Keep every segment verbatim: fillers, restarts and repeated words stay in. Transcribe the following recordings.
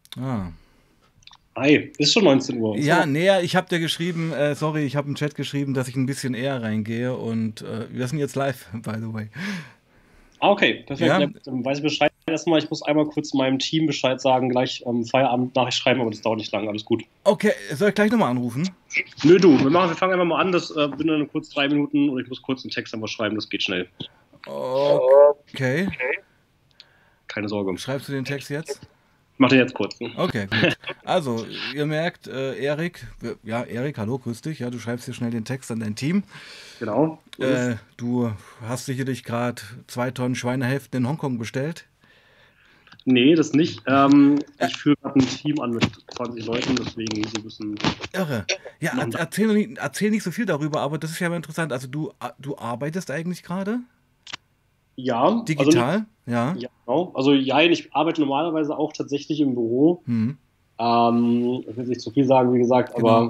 Ah. Hi, ist schon neunzehn Uhr. Ist Ja, aber näher, ich habe dir geschrieben, äh, sorry, ich habe im Chat geschrieben, dass ich ein bisschen eher reingehe und äh, wir sind jetzt live, by the way. ah, okay, perfekt. Ja, Ja, dann weiß ich Bescheid. Erstmal, ich muss einmal kurz meinem Team Bescheid sagen, gleich ähm, Feierabend Nachricht schreiben, aber das dauert nicht lange, alles gut. okay, soll ich gleich nochmal anrufen? Nö, du, wir machen, wir fangen einfach mal an. Das äh, bin dann kurz drei Minuten und ich muss kurz einen Text einfach schreiben, das geht schnell. Okay, Keine Sorge. schreibst du den Text jetzt? Ich mach den jetzt kurz. Ne? Okay, gut. Also, ihr merkt, äh, Erik, wir- ja, Erik, hallo, grüß dich. Ja, du schreibst hier schnell den Text an dein Team. Genau, so ist es. Äh, du hast sicherlich gerade zwei Tonnen Schweinehälften in Hongkong bestellt. Nee, das nicht. Ähm, Äh, ich führe gerade ein Team an mit zwanzig Leuten, deswegen sie müssen Irre. Ja, noch er- ein erzähl, noch nicht, erzähl nicht so viel darüber, aber das ist ja mal interessant. Also, du, du arbeitest eigentlich gerade? Ja, also nicht, Digital? Ja. ja, genau. Also ja, ich arbeite normalerweise auch tatsächlich im Büro. Hm, Ähm, ich will nicht zu viel sagen, wie gesagt, genau. aber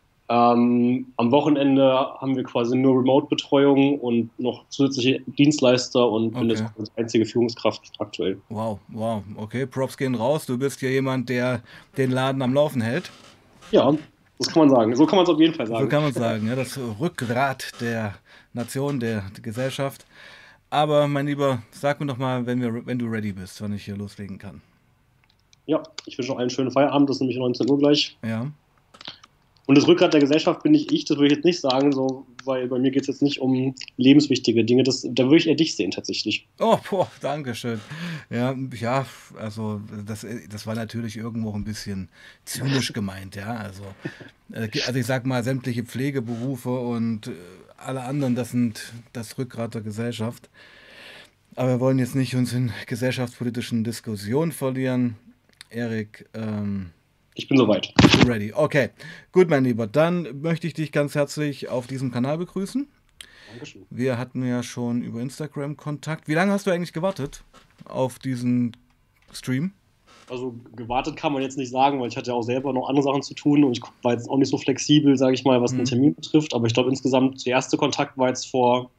ähm, am Wochenende haben wir quasi nur Remote-Betreuung und noch zusätzliche Dienstleister und bin jetzt Okay. als einzige Führungskraft aktuell. Wow, wow. Okay, Props gehen raus. Du bist ja jemand, der den Laden am Laufen hält. Ja, das kann man sagen. So kann man es auf jeden Fall So sagen. kann man sagen. Ja, das Rückgrat der Nation, der, der Gesellschaft. Aber mein Lieber, sag mir doch mal, wenn, wir, wenn du ready bist, wann ich hier loslegen kann. Ja, ich wünsche noch einen schönen Feierabend, das ist nämlich neunzehn Uhr gleich. Ja. Und das Rückgrat der Gesellschaft bin nicht ich, das würde ich jetzt nicht sagen, so, weil bei mir geht es jetzt nicht um lebenswichtige Dinge. Das, da würde ich eher dich sehen, tatsächlich. Oh, boah, danke schön. Ja, ja, also das, das war natürlich irgendwo ein bisschen zynisch gemeint, ja. Also, äh, also ich sag mal, sämtliche Pflegeberufe und äh, alle anderen, das sind das Rückgrat der Gesellschaft. Aber wir wollen jetzt nicht uns in gesellschaftspolitischen Diskussionen verlieren. Erik, ähm, Ich bin soweit. bist du ready? Okay, gut, mein Lieber. Dann möchte ich dich ganz herzlich auf diesem Kanal begrüßen. Dankeschön. Wir hatten ja schon über Instagram Kontakt. Wie lange hast du eigentlich gewartet auf diesen Stream? Also gewartet kann man jetzt nicht sagen, weil ich hatte ja auch selber noch andere Sachen zu tun und ich war jetzt auch nicht so flexibel, sage ich mal, was den Hm. Termin betrifft. Aber ich glaube insgesamt, der erste Kontakt war jetzt vor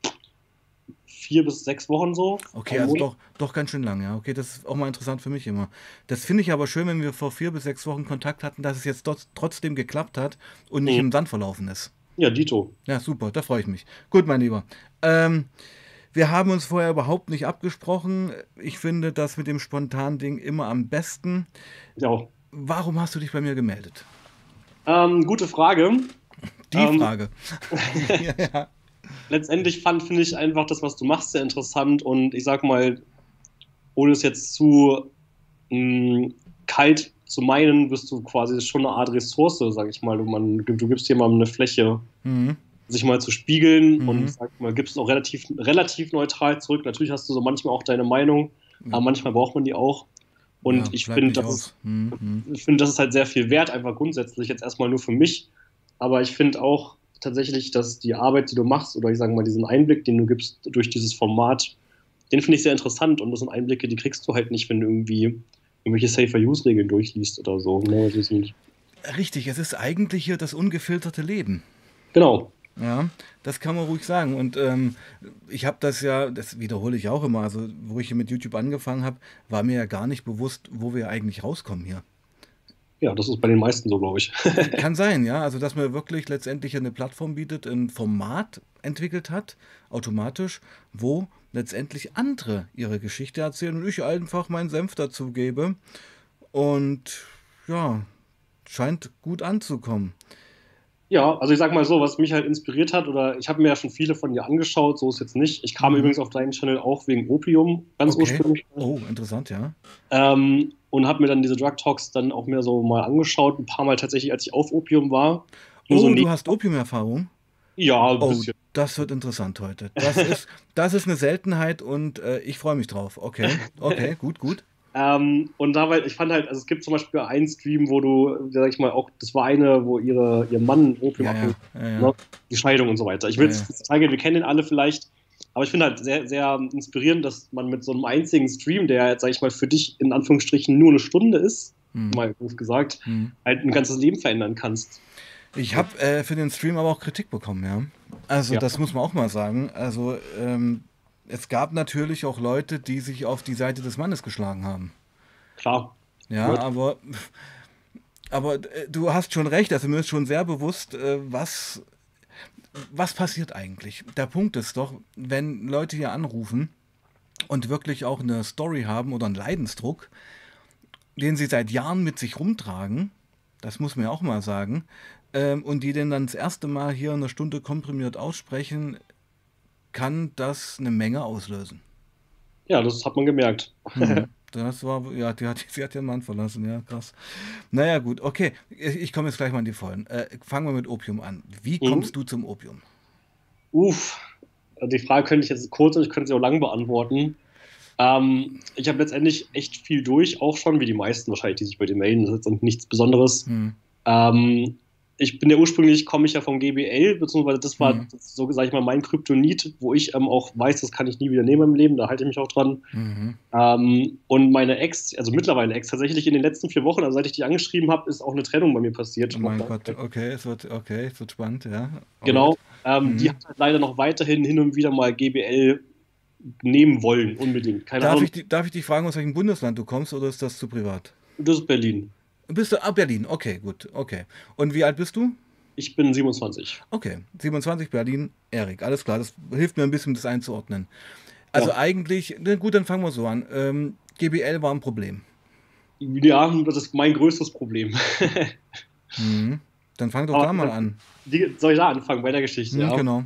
vier bis sechs Wochen so, Okay, einen also Monat. doch, doch ganz schön lang, ja. Okay, das ist auch mal interessant für mich immer. Das finde ich aber schön, wenn wir vor vier bis sechs Wochen Kontakt hatten, dass es jetzt dort trotzdem geklappt hat und nicht Mhm. im Sand verlaufen ist. Ja, Dito. Ja, super, da freue ich mich. Gut, mein Lieber. Ähm, wir haben uns vorher überhaupt nicht abgesprochen. Ich finde das mit dem spontanen Ding immer am besten. Ja. Warum hast du dich bei mir gemeldet? Ähm, gute Frage. Die Ähm, Frage. Ja, ja. letztendlich fand, finde ich einfach das, was du machst, sehr interessant und ich sag mal, ohne es jetzt zu mh, kalt zu meinen, bist du quasi schon eine Art Ressource, sag ich mal. Du, man, du gibst jemandem eine Fläche, Mhm. sich mal zu spiegeln und Mhm. sag mal, gibst es auch relativ, relativ neutral zurück. Natürlich hast du so manchmal auch deine Meinung, aber manchmal braucht man die auch. Und Ja, ich bleibt finde, nicht das ist, aus. Mhm. Mhm. ich finde, das ist halt sehr viel wert, einfach grundsätzlich, jetzt erstmal nur für mich. Aber ich finde auch tatsächlich, dass die Arbeit, die du machst, oder ich sage mal, diesen Einblick, den du gibst durch dieses Format, den finde ich sehr interessant. Und das sind Einblicke, die kriegst du halt nicht, wenn du irgendwie irgendwelche Safer-Use-Regeln durchliest oder so. Ne? Also sind, Richtig, es ist eigentlich hier das ungefilterte Leben. genau. Ja, das kann man ruhig sagen. Und ähm, ich habe das ja, das wiederhole ich auch immer, also wo ich hier mit YouTube angefangen habe, war mir ja gar nicht bewusst, wo wir eigentlich rauskommen hier. Ja, das ist bei den meisten so, glaube ich. Kann sein, ja, also dass man wirklich letztendlich eine Plattform bietet, ein Format entwickelt hat, automatisch, wo letztendlich andere ihre Geschichte erzählen und ich einfach meinen Senf dazu gebe. Und ja, scheint gut anzukommen. Ja, also ich sag mal so, was mich halt inspiriert hat, oder ich habe mir ja schon viele von dir angeschaut, so ist jetzt nicht. Ich kam Mhm. übrigens auf deinen Channel auch wegen Opium, ganz Okay. ursprünglich. Oh, interessant, ja. Ähm, und habe mir dann diese Drug Talks dann auch mehr so mal angeschaut, ein paar Mal tatsächlich, als ich auf Opium war. Nur so Oh, nee, du hast Opiumerfahrung? ja, ein Oh, bisschen. das wird interessant heute. Das ist, das ist eine Seltenheit und äh, ich freue mich drauf. Okay, okay, gut, gut. Ähm, und da, weil ich fand halt, also es gibt zum Beispiel einen Stream, wo du, sag ich mal, auch, das war eine, wo ihre, ihr Mann Opium Ja, abhängig ja, ja, war, ja, ne? Die Scheidung und so weiter. Ich will ja, jetzt ja. nicht zeigen, wir kennen den alle vielleicht, aber ich finde halt sehr, sehr inspirierend, dass man mit so einem einzigen Stream, der jetzt, sag ich mal, für dich in Anführungsstrichen nur eine Stunde ist, Hm, mal grob gesagt, hm. halt ein ganzes Leben verändern kannst. Ich habe äh, für den Stream aber auch Kritik bekommen, ja. Also Ja, das muss man auch mal sagen. Also ähm, es gab natürlich auch Leute, die sich auf die Seite des Mannes geschlagen haben. klar. Ja, aber, aber äh, du hast schon recht, also mir ist schon sehr bewusst, äh, was, was passiert eigentlich. Der Punkt ist doch, wenn Leute hier anrufen und wirklich auch eine Story haben oder einen Leidensdruck, den sie seit Jahren mit sich rumtragen, das muss man ja auch mal sagen, ähm, und die den dann das erste Mal hier eine Stunde komprimiert aussprechen, kann das eine Menge auslösen. Ja, das hat man gemerkt. Hm. Das war, ja, die hat, sie hat ihren Mann verlassen, ja, krass. Naja, gut, okay. Ich, ich komme jetzt gleich mal in die Vollen. Äh, fangen wir mit Opium an. Wie Mhm. kommst du zum Opium? Uff, die Frage könnte ich jetzt kurz und ich könnte sie auch lang beantworten. Ähm, ich habe letztendlich echt viel durch, auch schon, wie die meisten wahrscheinlich, die sich bei dir melden. Das ist jetzt nichts Besonderes. Hm. Ähm, ich bin ja ursprünglich, komme ich ja vom G B L, beziehungsweise das war, Mhm. das, so sage ich mal, mein Kryptonit, wo ich ähm, auch weiß, das kann ich nie wieder nehmen im Leben, da halte ich mich auch dran. Mhm. Ähm, und meine Ex, also mittlerweile Ex, tatsächlich in den letzten vier Wochen, also seit ich die angeschrieben habe, ist auch eine Trennung bei mir passiert. Oh mein Gott, okay, es wird, okay, es wird spannend, ja. Genau. Alright. Ähm, die Mhm. hat halt leider noch weiterhin hin und wieder mal G B L nehmen wollen, unbedingt. Keine Darf Ahnung, ich, di- darf ich dich fragen, aus welchem Bundesland du kommst, oder ist das zu privat? das ist Berlin. Bist du, ah, Berlin, okay, gut, okay. Und wie alt bist du? Ich bin siebenundzwanzig. Okay, siebenundzwanzig, Berlin, Erik, alles klar, das hilft mir ein bisschen, das einzuordnen. Also Ja. eigentlich, na gut, dann fangen wir so an. Ähm, G B L war ein Problem. Ja, das ist mein größtes Problem. Mhm. Dann fang doch Aber da mal an. die, soll ich da anfangen bei der Geschichte, Mhm, ja? genau.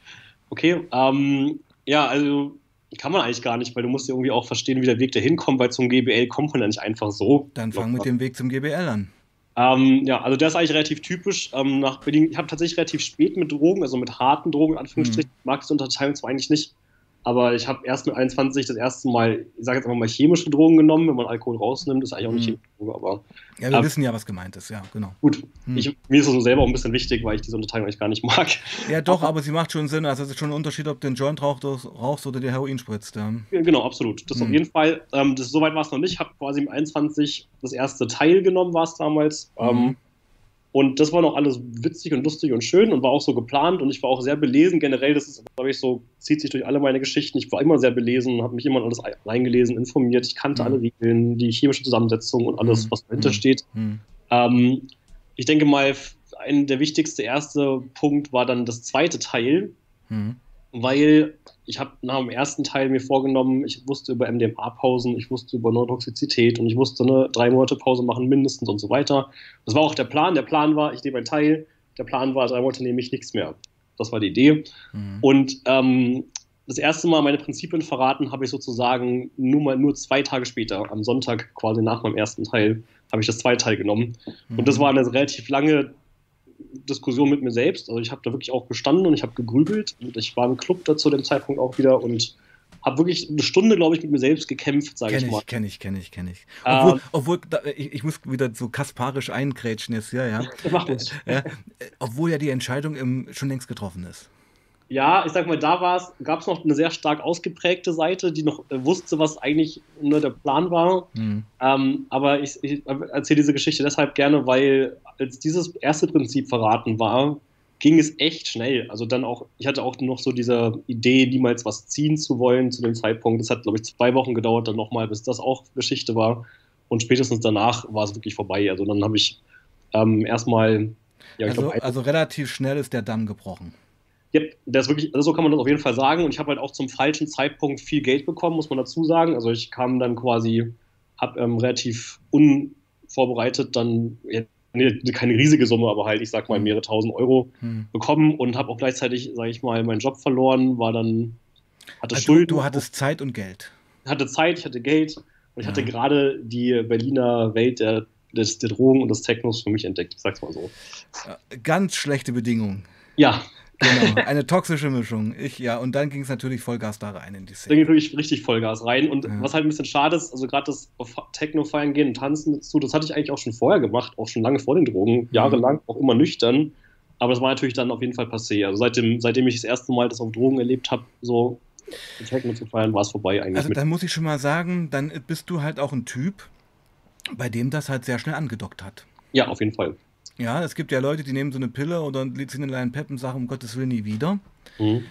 Okay, ähm, ja, also kann man eigentlich gar nicht, weil du musst ja irgendwie auch verstehen, wie der Weg dahin kommt, weil zum G B L kommt man ja nicht einfach so. Dann fang mit dem Weg zum G B L an. Ähm, ja, also das ist eigentlich relativ typisch. Ähm, nach Berlin, ich habe tatsächlich relativ spät mit Drogen, also mit harten Drogen, in Anführungsstrichen, Mhm. ich mag diese Unterteilung zwar eigentlich nicht, aber ich habe erst mit einundzwanzig das erste Mal, ich sage jetzt einfach mal chemische Drogen genommen, wenn man Alkohol rausnimmt, das ist eigentlich auch nicht Mhm. chemische Droge, aber Ja, wir ähm, wissen ja, was gemeint ist, ja, genau. gut. Mhm. Ich, mir ist es selber auch ein bisschen wichtig, weil ich diese Unterteilung eigentlich gar nicht mag. Ja, doch, aber sie macht schon Sinn. Also es ist schon ein Unterschied, ob du den Joint rauchst, rauchst oder dir Heroin spritzt. Ja. Ja, genau, absolut. Das auf Hm. jeden Fall. Ähm, das, soweit war es noch nicht. Ich habe quasi im einundzwanzig das erste Teil genommen, war es damals. Mhm. Ähm, und das war noch alles witzig und lustig und schön und war auch so geplant. Und ich war auch sehr belesen. Generell, das ist, glaube ich, so, zieht sich durch alle meine Geschichten. Ich war immer sehr belesen, habe mich immer in alles reingelesen, informiert. Ich kannte Hm. alle Regeln, die chemische Zusammensetzung und alles, Hm. was dahinter Hm. steht. Hm. Ähm, ich denke mal, ein, der wichtigste erste Punkt war dann das zweite Teil. Hm. Weil ich habe nach dem ersten Teil mir vorgenommen, ich wusste über M D M A-Pausen, ich wusste über Neurotoxizität und ich wusste eine drei Monate Pause machen mindestens und so weiter. Das war auch der Plan. Der Plan war, ich nehme einen Teil. Der Plan war, drei Monate nehme ich nichts mehr. Das war die Idee. Hm. Und ähm, das erste Mal meine Prinzipien verraten habe ich sozusagen nur mal nur zwei Tage später, am Sonntag quasi nach meinem ersten Teil, habe ich das zweite Teil genommen. Hm. Und das war eine relativ lange Diskussion mit mir selbst. Also ich habe da wirklich auch gestanden und ich habe gegrübelt und ich war im Club da zu dem Zeitpunkt auch wieder und habe wirklich eine Stunde, glaube ich, mit mir selbst gekämpft, sage ich Kenn mal. ich, kenn ich, kenn ich, kenn ich. Obwohl, Ähm, obwohl da, ich, ich muss wieder so kasparisch eingrätschen jetzt hier, ja. mach das. ja. äh, Obwohl ja die Entscheidung im, schon längst getroffen ist. Ja, ich sag mal, da gab es noch eine sehr stark ausgeprägte Seite, die noch äh, wusste, was eigentlich nur der Plan war. Hm. Ähm, aber ich, ich erzähle diese Geschichte deshalb gerne, weil als dieses erste Prinzip verraten war, ging es echt schnell. Also dann auch, ich hatte auch noch so diese Idee, niemals was ziehen zu wollen zu dem Zeitpunkt. Das hat, glaube ich, zwei Wochen gedauert dann nochmal, bis das auch Geschichte war. Und spätestens danach war es wirklich vorbei. Also dann habe ich ähm, erstmal... Ja, ich Also, glaub, also relativ schnell ist der Damm gebrochen. Ja, das ist wirklich, also so kann man das auf jeden Fall sagen. Und ich habe halt auch zum falschen Zeitpunkt viel Geld bekommen, muss man dazu sagen. Also ich kam dann quasi, habe ähm, relativ unvorbereitet dann, ja, nee, keine riesige Summe, aber halt, ich sag mal, mehrere tausend Euro Hm. bekommen und habe auch gleichzeitig, sage ich mal, meinen Job verloren, war dann, hatte Also Schulden, du, du hattest Zeit und Geld. hatte Zeit, ich hatte Geld und ich Ja. hatte gerade die Berliner Welt der, des, der Drogen und des Technos für mich entdeckt, ich sag's mal so. Äh, Ganz schlechte Bedingungen. Ja, Genau, eine toxische Mischung. Ich, ja, und dann ging es natürlich Vollgas da rein in die da Szene. ging wirklich richtig Vollgas rein. Und Ja. was halt ein bisschen schade ist, also gerade das auf Techno feiern gehen und tanzen dazu, das hatte ich eigentlich auch schon vorher gemacht, auch schon lange vor den Drogen, jahrelang, auch immer nüchtern. Aber das war natürlich dann auf jeden Fall passé. Also seitdem, seitdem ich das erste Mal das auf Drogen erlebt habe, so Techno zu feiern, war es vorbei eigentlich. Also mit. dann muss ich schon mal sagen, dann bist du halt auch ein Typ, bei dem das halt sehr schnell angedockt hat. Ja, auf jeden Fall. Ja, es gibt ja Leute, die nehmen so eine Pille oder ziehen eine Line Pep und sagen, um Gottes Willen nie wieder. Mhm.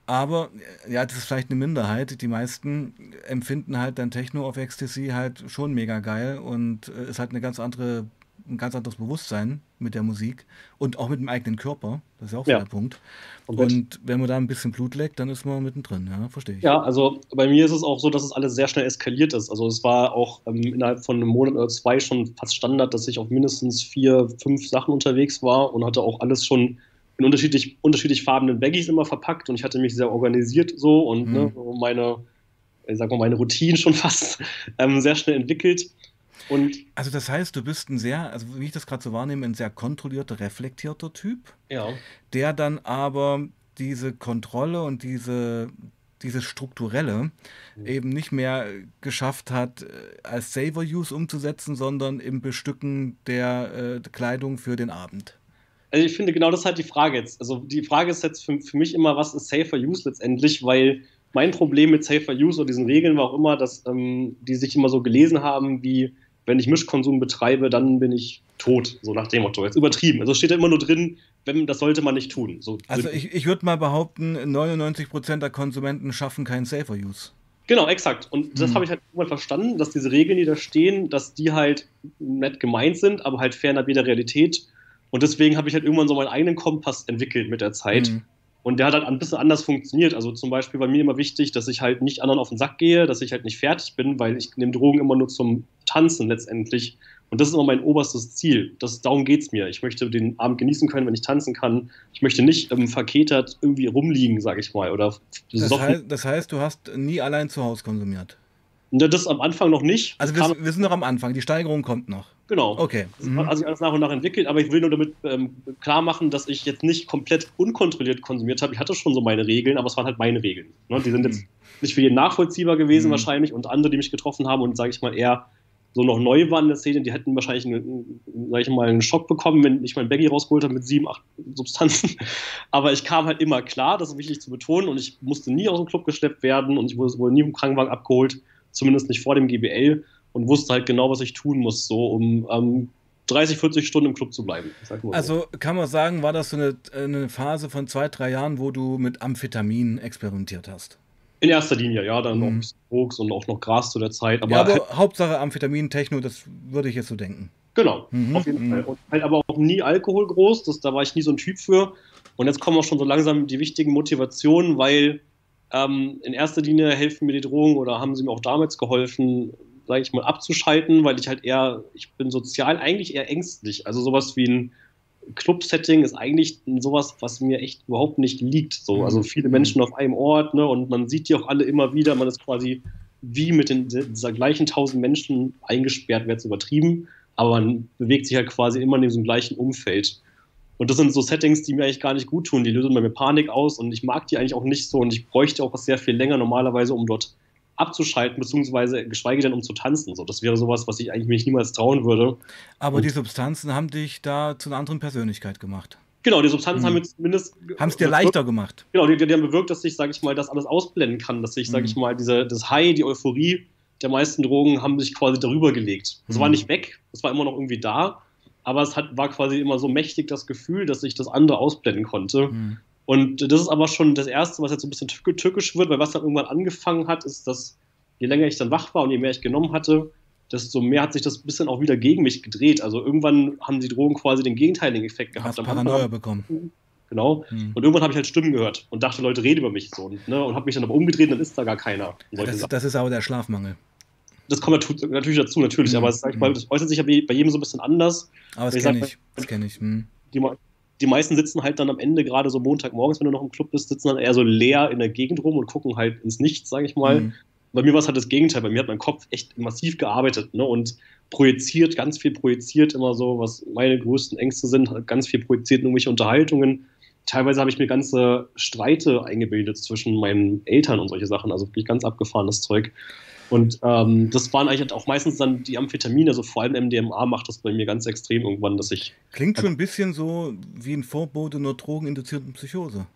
Aber ja, das ist vielleicht eine Minderheit. Die meisten empfinden halt dann Techno auf Ecstasy halt schon mega geil und äh, ist halt eine ganz andere, ein ganz anderes Bewusstsein mit der Musik und auch mit dem eigenen Körper. Das ist ja auch so Ja, der Punkt. komplett. Und wenn man da ein bisschen Blut leckt, dann ist man mittendrin. Ja, verstehe ich. Ja, also bei mir ist es auch so, dass es alles sehr schnell eskaliert ist. Also es war auch ähm, innerhalb von einem Monat oder zwei schon fast Standard, dass ich auf mindestens vier, fünf Sachen unterwegs war und hatte auch alles schon in unterschiedlich, unterschiedlich farbenen Baggies immer verpackt und ich hatte mich sehr organisiert so und ne, Hm. so meine, ich sag mal, meine Routine schon fast ähm, sehr schnell entwickelt. Und Also das heißt, du bist ein sehr, also wie ich das gerade so wahrnehme, ein sehr kontrollierter, reflektierter Typ, ja, der dann aber diese Kontrolle und diese, dieses Strukturelle eben nicht mehr geschafft hat, äh, als Saver-Use umzusetzen, sondern im Bestücken der äh, Kleidung für den Abend. also ich finde genau das ist halt die Frage jetzt. Also die Frage ist jetzt für, für mich immer, was ist Safer Use letztendlich, weil mein Problem mit Safer Use oder diesen Regeln war auch immer, dass ähm, die sich immer so gelesen haben, wie wenn ich Mischkonsum betreibe, dann bin ich tot, so nach dem Motto. Jetzt übertrieben. Also es steht ja immer nur drin, wenn, das sollte man nicht tun. So, Also ich, ich würde mal behaupten, neunundneunzig Prozent der Konsumenten schaffen keinen Safer-Use. genau, exakt. Und das Hm. habe ich halt irgendwann verstanden, dass diese Regeln, die da stehen, dass die halt nett gemeint sind, aber halt fernab jeder Realität. Und deswegen habe ich halt irgendwann so meinen eigenen Kompass entwickelt mit der Zeit. Hm. Und der hat halt ein bisschen anders funktioniert. Also zum Beispiel bei mir immer wichtig, dass ich halt nicht anderen auf den Sack gehe, dass ich halt nicht fertig bin, weil ich nehme Drogen immer nur zum Tanzen letztendlich. Und das ist immer mein oberstes Ziel. Das, darum geht es mir. Ich möchte den Abend genießen können, wenn ich tanzen kann. Ich möchte nicht ähm, verketert irgendwie rumliegen, sage ich mal. Oder Das, soffen. heißt, das heißt, du hast nie allein zu Hause konsumiert. Und das am Anfang noch nicht. Das Also wir, kam, wir sind noch am Anfang, die Steigerung kommt noch. genau. Okay. Das Mhm. hat sich alles nach und nach entwickelt, aber ich will nur damit ähm, klar machen, dass ich jetzt nicht komplett unkontrolliert konsumiert habe. Ich hatte schon so meine Regeln, aber es waren halt meine Regeln. Ne? Die sind jetzt Mhm. nicht für jeden nachvollziehbar gewesen Mhm. wahrscheinlich und andere, die mich getroffen haben und, sage ich mal, eher so noch neu waren in der Szene, die hätten wahrscheinlich einen, sag ich mal, einen Schock bekommen, wenn ich mein Baggy rausgeholt habe mit sieben, acht Substanzen. Aber ich kam halt immer klar, das ist wichtig zu betonen, und ich musste nie aus dem Club geschleppt werden und ich wurde, wurde nie im Krankenwagen abgeholt, zumindest nicht vor dem G B L, und wusste halt genau, was ich tun muss, so um ähm, dreißig, vierzig Stunden im Club zu bleiben. Sag mal so. Also kann man sagen, war das so eine, eine Phase von zwei, drei Jahren, wo du mit Amphetamin experimentiert hast? In erster Linie, ja, dann noch Mhm. ein bisschen Koks und auch noch Gras zu der Zeit. Aber Ja, halt, aber Hauptsache Amphetamin, Techno, das würde ich jetzt so denken. genau, Mhm. auf jeden Mhm. Fall. Und halt aber auch nie Alkohol groß, das, da war ich nie so ein Typ für. Und jetzt kommen auch schon so langsam die wichtigen Motivationen, weil ähm, in erster Linie helfen mir die Drogen oder haben sie mir auch damals geholfen, sage ich mal, abzuschalten, weil ich halt eher, ich bin sozial eigentlich eher ängstlich. Also sowas wie ein Club-Setting ist eigentlich sowas, was mir echt überhaupt nicht liegt. So. Also viele Menschen auf einem Ort, ne, und man sieht die auch alle immer wieder. Man ist quasi wie mit den, dieser gleichen tausend Menschen eingesperrt, wäre es übertrieben, aber man bewegt sich halt quasi immer in diesem gleichen Umfeld. Und das sind so Settings, die mir eigentlich gar nicht gut tun. Die lösen bei mir Panik aus und ich mag die eigentlich auch nicht so und ich bräuchte auch was sehr viel länger normalerweise, um dort abzuschalten, beziehungsweise geschweige denn um zu tanzen. So, das wäre sowas, was ich eigentlich mich niemals trauen würde. Aber Und die Substanzen haben dich da zu einer anderen Persönlichkeit gemacht. genau, die Substanzen Mhm. haben mir zumindest Haben es dir leichter gemacht. Genau, die, die haben bewirkt, dass ich, sage ich mal, das alles ausblenden kann, dass ich, sage Mhm. ich mal, diese, das High, die Euphorie der meisten Drogen haben sich quasi darüber gelegt. Es Mhm. war nicht weg, es war immer noch irgendwie da, aber es hat, war quasi immer so mächtig das Gefühl, dass ich das andere ausblenden konnte. Mhm. Und das ist aber schon das Erste, was jetzt so ein bisschen tück- tückisch wird, weil was dann irgendwann angefangen hat, ist, dass je länger ich dann wach war und je mehr ich genommen hatte, desto mehr hat sich das ein bisschen auch wieder gegen mich gedreht. Also irgendwann haben die Drogen quasi den gegenteiligen Effekt Du gehabt. hast Am Anfang Paranoia hab- bekommen. Genau. Mhm. Und irgendwann habe ich halt Stimmen gehört und dachte, Leute reden über mich so. Und, ne, und habe mich dann aber umgedreht, dann ist da gar keiner. Und solche Das, Sachen. das ist aber der Schlafmangel. Das kommt natu- natürlich dazu, natürlich, Mhm. aber es, sag ich mal, das äußert sich ja bei bei jedem so ein bisschen anders. Aber das Ich kenne sag ich. Das kenne ich. Mhm. Die, me- die meisten sitzen halt dann am Ende, gerade so Montagmorgens, wenn du noch im Club bist, sitzen dann eher so leer in der Gegend rum und gucken halt ins Nichts, sage ich mal. Mhm. Bei mir war es halt das Gegenteil. Bei mir hat mein Kopf echt massiv gearbeitet, ne, und projiziert, ganz viel projiziert, immer so, was meine größten Ängste sind, hat ganz viel projiziert in irgendwelche Unterhaltungen. Teilweise habe ich mir ganze Streite eingebildet zwischen meinen Eltern und solche Sachen, also wirklich ganz abgefahrenes Zeug. Und ähm, das waren eigentlich auch meistens dann die Amphetamine, also vor allem M D M A macht das bei mir ganz extrem irgendwann, dass ich, Klingt schon ein bisschen so wie ein Vorbote einer drogeninduzierten Psychose.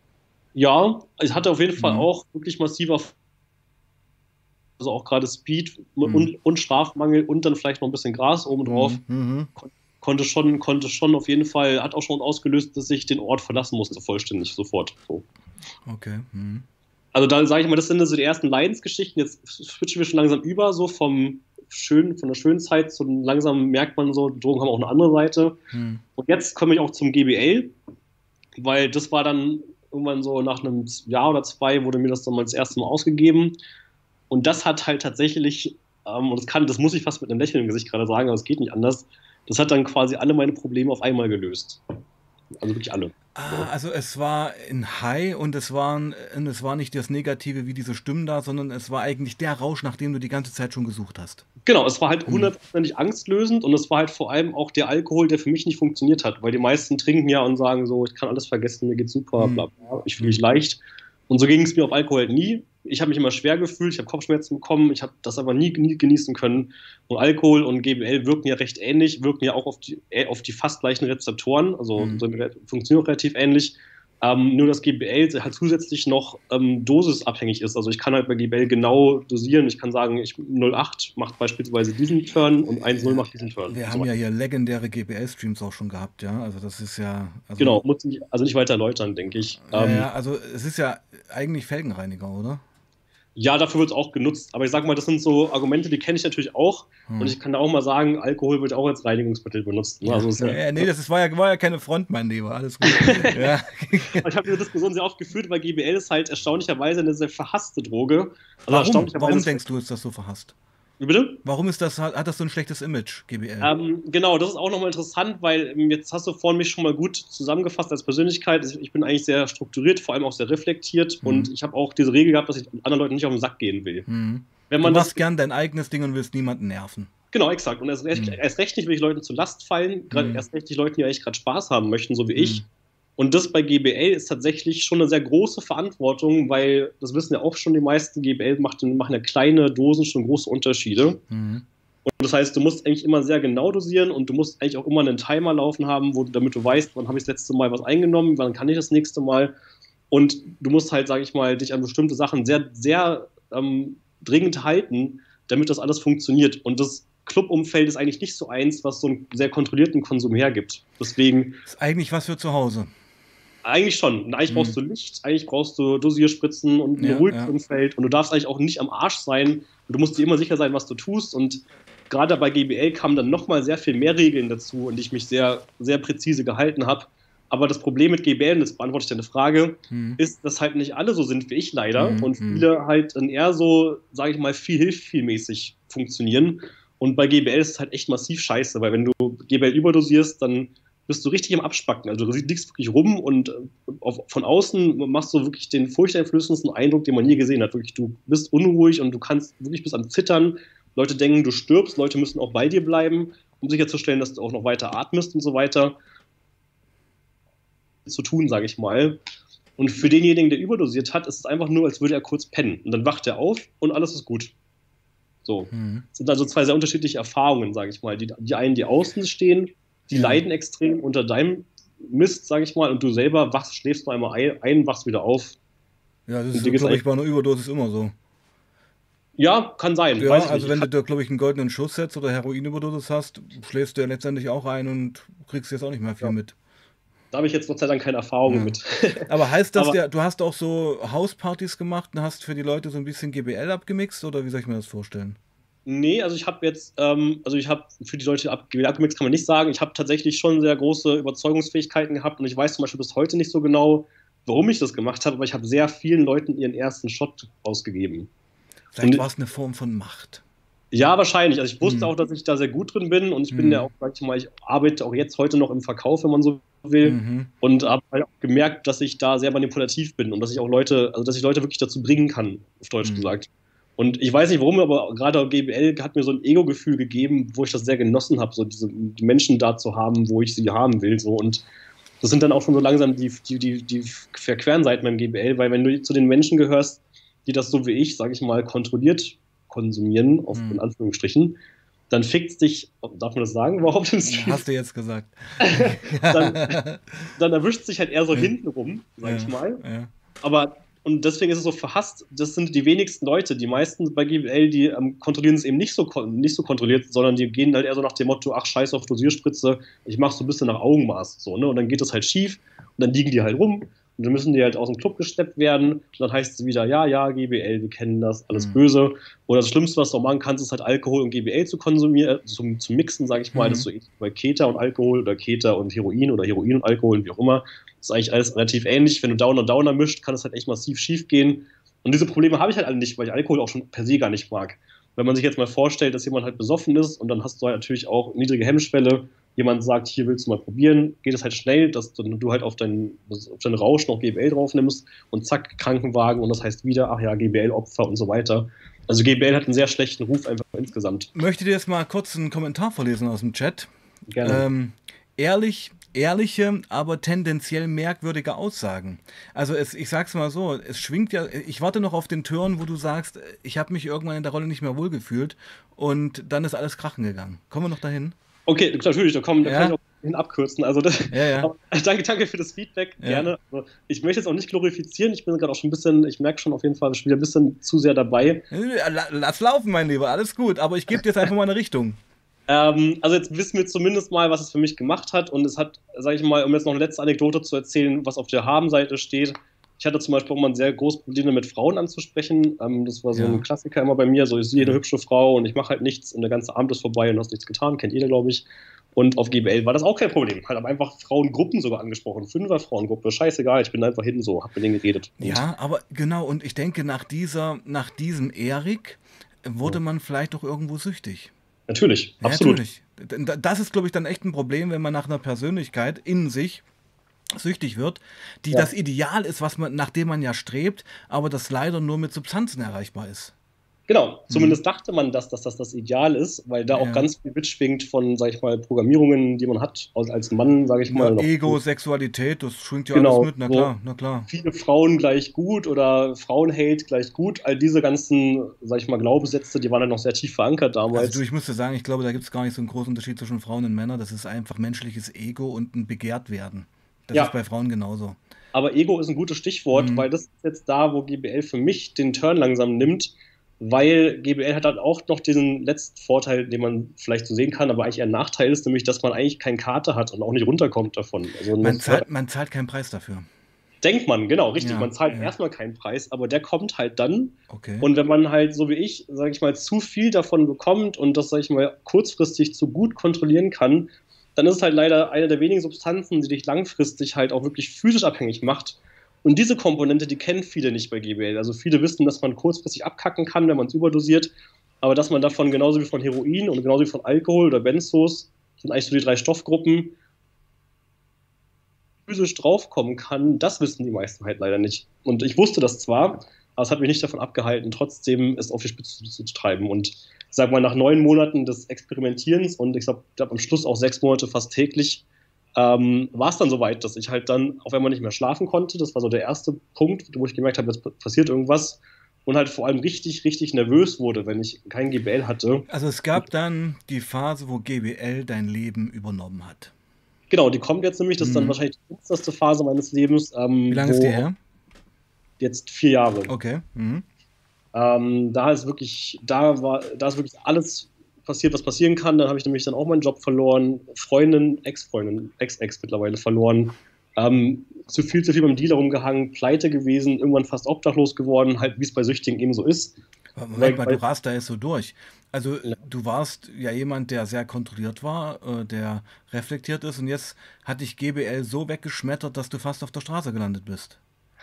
ja, ich hatte auf jeden Fall Mhm. auch wirklich massiver, also auch gerade Speed Mhm. und, und Schlafmangel und dann vielleicht noch ein bisschen Gras obendrauf. Mhm. Konnte schon, konnte schon auf jeden Fall, hat auch schon ausgelöst, dass ich den Ort verlassen musste, vollständig sofort. So. Okay. Mhm. Also da sage ich mal, das sind so die ersten Leidensgeschichten. Jetzt switchen wir schon langsam über, so vom schön, von der schönen Zeit zu langsam merkt man so, Drogen haben auch eine andere Seite. Hm. Und jetzt komme ich auch zum G B L, weil das war dann irgendwann so nach einem Jahr oder zwei wurde mir das dann mal das erste Mal ausgegeben. Und das hat halt tatsächlich, ähm, und das kann, das muss ich fast mit einem Lächeln im Gesicht gerade sagen, aber es geht nicht anders, das hat dann quasi alle meine Probleme auf einmal gelöst. Also wirklich alle. Ah, also es war ein High und es, waren, und es war nicht das Negative wie diese Stimmen da, sondern es war eigentlich der Rausch, nach dem du die ganze Zeit schon gesucht hast. Genau, es war halt hundertprozentig angstlösend und es war halt vor allem auch der Alkohol, der für mich nicht funktioniert hat, weil die meisten trinken ja und sagen so, ich kann alles vergessen, mir geht's super, bla bla, ich fühle mich leicht. Und so ging es mir auf Alkohol halt nie. Ich habe mich immer schwer gefühlt, ich habe Kopfschmerzen bekommen, ich habe das aber nie, nie genießen können. Und Alkohol und G B L wirken ja recht ähnlich, wirken ja auch auf die, auf die fast gleichen Rezeptoren, also mhm. funktionieren auch relativ ähnlich. Ähm, nur dass G B L halt zusätzlich noch ähm, dosisabhängig ist. Also ich kann halt bei G B L genau dosieren. Ich kann sagen, ich null Komma acht macht beispielsweise diesen Turn und eins Komma null macht diesen Turn. Wir haben ja hier legendäre G B L-Streams auch schon gehabt, ja. Also das ist ja. Also genau, muss ich also nicht weiter erläutern, denke ich. Ja, ähm, ja, also es ist ja eigentlich Felgenreiniger, oder? Ja, dafür wird es auch genutzt. Aber ich sag mal, das sind so Argumente, die kenne ich natürlich auch. Hm. Und ich kann da auch mal sagen, Alkohol wird auch als Reinigungsmittel benutzt. Ja. Also ja, ja, nee, das ist, war, ja, war ja keine Front, mein Lieber. Alles gut. ja. Ich habe diese Diskussion sehr oft geführt, weil G B L ist halt erstaunlicherweise eine sehr verhasste Droge. Also Warum, erstaunlicherweise Warum denkst du, ist das so verhasst? Wie bitte? Warum ist das, hat das so ein schlechtes Image, G B L? Ähm, genau, das ist auch nochmal interessant, weil jetzt hast du vorhin mich schon mal gut zusammengefasst als Persönlichkeit. Ich bin eigentlich sehr strukturiert, vor allem auch sehr reflektiert mhm. und ich habe auch diese Regel gehabt, dass ich anderen Leuten nicht auf den Sack gehen will. Mhm. Wenn man du machst das, gern dein eigenes Ding und willst niemanden nerven. Genau, exakt. Und erst recht, mhm. erst recht nicht will ich Leuten zur Last fallen, mhm. erst recht nicht Leuten, die eigentlich gerade Spaß haben möchten, so wie mhm. ich. Und das bei G B L ist tatsächlich schon eine sehr große Verantwortung, weil, das wissen ja auch schon die meisten, G B L machen, machen ja kleine Dosen schon große Unterschiede. Mhm. Und das heißt, du musst eigentlich immer sehr genau dosieren und du musst eigentlich auch immer einen Timer laufen haben, wo, damit du weißt, wann habe ich das letzte Mal was eingenommen, wann kann ich das nächste Mal. Und du musst halt, sage ich mal, dich an bestimmte Sachen sehr, sehr ähm, dringend halten, damit das alles funktioniert. Und das Clubumfeld ist eigentlich nicht so eins, was so einen sehr kontrollierten Konsum hergibt. Deswegen. Das ist eigentlich was für zu Hause. Eigentlich schon. Und eigentlich mhm. brauchst du Licht, eigentlich brauchst du Dosierspritzen und ein ja, ruhiges ja. Umfeld. Und du darfst eigentlich auch nicht am Arsch sein. Und du musst dir immer sicher sein, was du tust. Und gerade bei G B L kamen dann nochmal sehr viel mehr Regeln dazu, an die ich mich sehr, sehr präzise gehalten habe. Aber das Problem mit G B L, und das beantworte ich deine Frage, mhm. ist, dass halt nicht alle so sind wie ich leider. Mhm. Und viele halt dann eher so, sage ich mal, viel hilft viel mäßig funktionieren. Und bei G B L ist es halt echt massiv scheiße, weil wenn du G B L überdosierst, dann bist du richtig im Abspacken. Also du liegst wirklich rum und auf, von außen machst du wirklich den furchteinflößendsten Eindruck, den man je gesehen hat. Wirklich, du bist unruhig und du kannst wirklich bis am Zittern. Leute denken, du stirbst. Leute müssen auch bei dir bleiben, um sicherzustellen, dass du auch noch weiter atmest und so weiter. Zu tun, sage ich mal. Und für denjenigen, der überdosiert hat, ist es einfach nur, als würde er kurz pennen. Und dann wacht er auf und alles ist gut. So. Mhm. Das sind also zwei sehr unterschiedliche Erfahrungen, sage ich mal. Die, die einen, die außen stehen, die ja. leiden extrem unter deinem Mist, sage ich mal, und du selber wachst, schläfst mal einmal ein, ein wachst wieder auf. Ja, das ist, glaube ich, bei einer Überdosis immer so. Ja, kann sein. Ja, also wenn du da, glaube ich, einen goldenen Schuss setzt oder Heroinüberdosis hast, schläfst du ja letztendlich auch ein und kriegst jetzt auch nicht mehr viel ja. mit. Da habe ich jetzt Gott sei Dank keine Erfahrung ja. mit. Aber heißt das, der, du hast auch so Hauspartys gemacht und hast für die Leute so ein bisschen G B L abgemixt oder wie soll ich mir das vorstellen? Nee, also ich habe jetzt, ähm, also ich habe für die Leute ab, G B L abgemixt, kann man nicht sagen. Ich habe tatsächlich schon sehr große Überzeugungsfähigkeiten gehabt und ich weiß zum Beispiel bis heute nicht so genau, warum ich das gemacht habe, aber ich habe sehr vielen Leuten ihren ersten Shot ausgegeben. Vielleicht war es eine Form von Macht. Ja, wahrscheinlich. Also ich wusste mhm. auch, dass ich da sehr gut drin bin und ich mhm. bin ja auch, sag ich mal, ich arbeite auch jetzt heute noch im Verkauf, wenn man so will, mhm. und habe halt auch gemerkt, dass ich da sehr manipulativ bin und dass ich auch Leute, also dass ich Leute wirklich dazu bringen kann, auf Deutsch mhm. gesagt. Und ich weiß nicht warum, aber gerade G B L hat mir so ein Ego-Gefühl gegeben, wo ich das sehr genossen habe, so diese die Menschen da zu haben, wo ich sie haben will. So. Und das sind dann auch schon so langsam die, die, die, die verqueren Seiten beim G B L, weil wenn du zu den Menschen gehörst, die das so wie ich, sage ich mal, kontrolliert konsumieren, auf mhm. in Anführungsstrichen, dann fickt's dich, darf man das sagen überhaupt? Hast du jetzt gesagt. dann, dann erwischt sich halt eher so ja. hinten rum, sag ja. ich mal. Ja. Aber, und deswegen ist es so verhasst, das sind die wenigsten Leute. Die meisten bei G B L, die ähm, kontrollieren es eben nicht so, nicht so kontrolliert, sondern die gehen halt eher so nach dem Motto, ach scheiß auf Dosierspritze, ich mach so ein bisschen nach Augenmaß. So, ne? Und dann geht das halt schief und dann liegen die halt rum. Und Und dann müssen die halt aus dem Club gesteppt werden. Und dann heißt es wieder, ja, ja, G B L, wir kennen das, alles Mhm. böse. Oder das Schlimmste, was du auch machen kannst, ist halt Alkohol und G B L zu konsumieren, äh, zum, zu mixen, sage ich mal. Mhm. Das ist so ähnlich wie bei Keta und Alkohol oder Keta und Heroin oder Heroin und Alkohol, wie auch immer. Das ist eigentlich alles relativ ähnlich. Wenn du Downer und Downer mischt, kann es halt echt massiv schief gehen. Und diese Probleme habe ich halt alle nicht, weil ich Alkohol auch schon per se gar nicht mag. Wenn man sich jetzt mal vorstellt, dass jemand halt besoffen ist und dann hast du halt natürlich auch niedrige Hemmschwelle, jemand sagt, hier willst du mal probieren, geht es halt schnell, dass du halt auf deinen, auf deinen Rausch noch G B L drauf nimmst und zack, Krankenwagen und das heißt wieder, ach ja, G B L-Opfer und so weiter. Also G B L hat einen sehr schlechten Ruf einfach insgesamt. Möchte dir jetzt mal kurz einen Kommentar vorlesen aus dem Chat. Gerne. Ähm, ehrlich, ehrliche, aber tendenziell merkwürdige Aussagen. Also es, ich sag's mal so, es schwingt ja, ich warte noch auf den Turn, wo du sagst, ich habe mich irgendwann in der Rolle nicht mehr wohlgefühlt und dann ist alles krachen gegangen. Kommen wir noch dahin? Okay, natürlich, da, kommen, da Ja. kann ich auch hin abkürzen. Also das, Ja, ja. danke, danke für das Feedback, Ja. gerne. Also ich möchte jetzt auch nicht glorifizieren, ich bin gerade auch schon ein bisschen, ich merke schon auf jeden Fall, ich bin wieder ein bisschen zu sehr dabei. La- Lass laufen, mein Lieber, alles gut, aber ich gebe dir jetzt einfach mal eine Richtung. Ähm, also jetzt wissen wir zumindest mal, was es für mich gemacht hat und es hat, sage ich mal, um jetzt noch eine letzte Anekdote zu erzählen, was auf der Habenseite steht. Ich hatte zum Beispiel auch mal ein sehr großes Problem damit, Frauen anzusprechen. Ähm, das war so Ja. ein Klassiker immer bei mir, so ich sehe eine Ja. hübsche Frau und ich mache halt nichts und der ganze Abend ist vorbei und du hast nichts getan, kennt jeder, glaube ich. Und auf G B L war das auch kein Problem. Halt aber einfach Frauengruppen sogar angesprochen. Fünfer Frauengruppe, scheißegal, ich bin einfach hin so, hab mit denen geredet. Und Ja, aber genau, und ich denke, nach dieser, nach diesem Erik wurde Ja. man vielleicht doch irgendwo süchtig. natürlich, Ja, absolut. natürlich. D- Das ist, glaube ich, dann echt ein Problem, wenn man nach einer Persönlichkeit in sich süchtig wird, die Ja. das Ideal ist, was man, nach dem man ja strebt, aber das leider nur mit Substanzen erreichbar ist. Genau, zumindest dachte man, dass, dass das das Ideal ist, weil da Ja. auch ganz viel mitschwingt von, sag ich mal, Programmierungen, die man hat, als, als Mann, sage ich mal. Ja, noch Ego, Sexualität, das schwingt ja Genau, alles mit, na so. klar, na klar. Viele Frauen gleich gut oder Frauenhate gleich gut. All diese ganzen, sag ich mal, Glaubenssätze, die waren dann noch sehr tief verankert damals. Also du, ich müsste sagen, ich glaube, da gibt es gar nicht so einen großen Unterschied zwischen Frauen und Männern. Das ist einfach menschliches Ego und ein Begehrtwerden. Das Ja. ist bei Frauen genauso. Aber Ego ist ein gutes Stichwort, Mhm. weil das ist jetzt da, wo G B L für mich den Turn langsam nimmt, weil G B L hat dann auch noch diesen letzten Vorteil, den man vielleicht so sehen kann, aber eigentlich eher ein Nachteil ist, nämlich, dass man eigentlich keine Karte hat und auch nicht runterkommt davon. Also Man das zahlt, man zahlt keinen Preis dafür. denkt man, genau, richtig. Ja, Man zahlt ja. erstmal keinen Preis, aber der kommt halt dann. Okay. Und wenn man halt, so wie ich, sage ich mal, zu viel davon bekommt und das, sage ich mal, kurzfristig zu gut kontrollieren kann, dann ist es halt leider eine der wenigen Substanzen, die dich langfristig halt auch wirklich physisch abhängig macht. Und diese Komponente, die kennen viele nicht bei G B L. Also viele wissen, dass man kurzfristig abkacken kann, wenn man es überdosiert, aber dass man davon genauso wie von Heroin und genauso wie von Alkohol oder Benzos, sind eigentlich so die drei Stoffgruppen, physisch draufkommen kann, das wissen die meisten halt leider nicht. Und ich wusste das zwar, aber es hat mich nicht davon abgehalten, trotzdem es auf die Spitze zu treiben. Und ich sag mal, nach neun Monaten des Experimentierens und ich glaube am Schluss auch sechs Monate fast täglich, ähm, war es dann soweit, dass ich halt dann auf einmal nicht mehr schlafen konnte. Das war so der erste Punkt, wo ich gemerkt habe, jetzt passiert irgendwas. Und halt vor allem richtig, richtig nervös wurde, wenn ich kein G B L hatte. Also es gab dann die Phase, wo G B L dein Leben übernommen hat. Genau, die kommt jetzt nämlich, das ist dann Mhm. wahrscheinlich die finsterste Phase meines Lebens. Ähm, Wie lange ist wo die her? Jetzt vier Jahre. Okay. Mhm. Ähm, da ist wirklich, da war, da ist wirklich alles passiert, was passieren kann. Dann habe ich nämlich dann auch meinen Job verloren, Freundin, Ex-Freundin, Ex-Ex mittlerweile verloren. Ähm, zu viel, zu viel beim Dealer rumgehangen, pleite gewesen, irgendwann fast obdachlos geworden, halt wie es bei Süchtigen eben so ist. Moment mal, du rast da jetzt so durch. Also Ja. du warst ja jemand, der sehr kontrolliert war, äh, der reflektiert ist und jetzt hat dich G B L so weggeschmettert, dass du fast auf der Straße gelandet bist.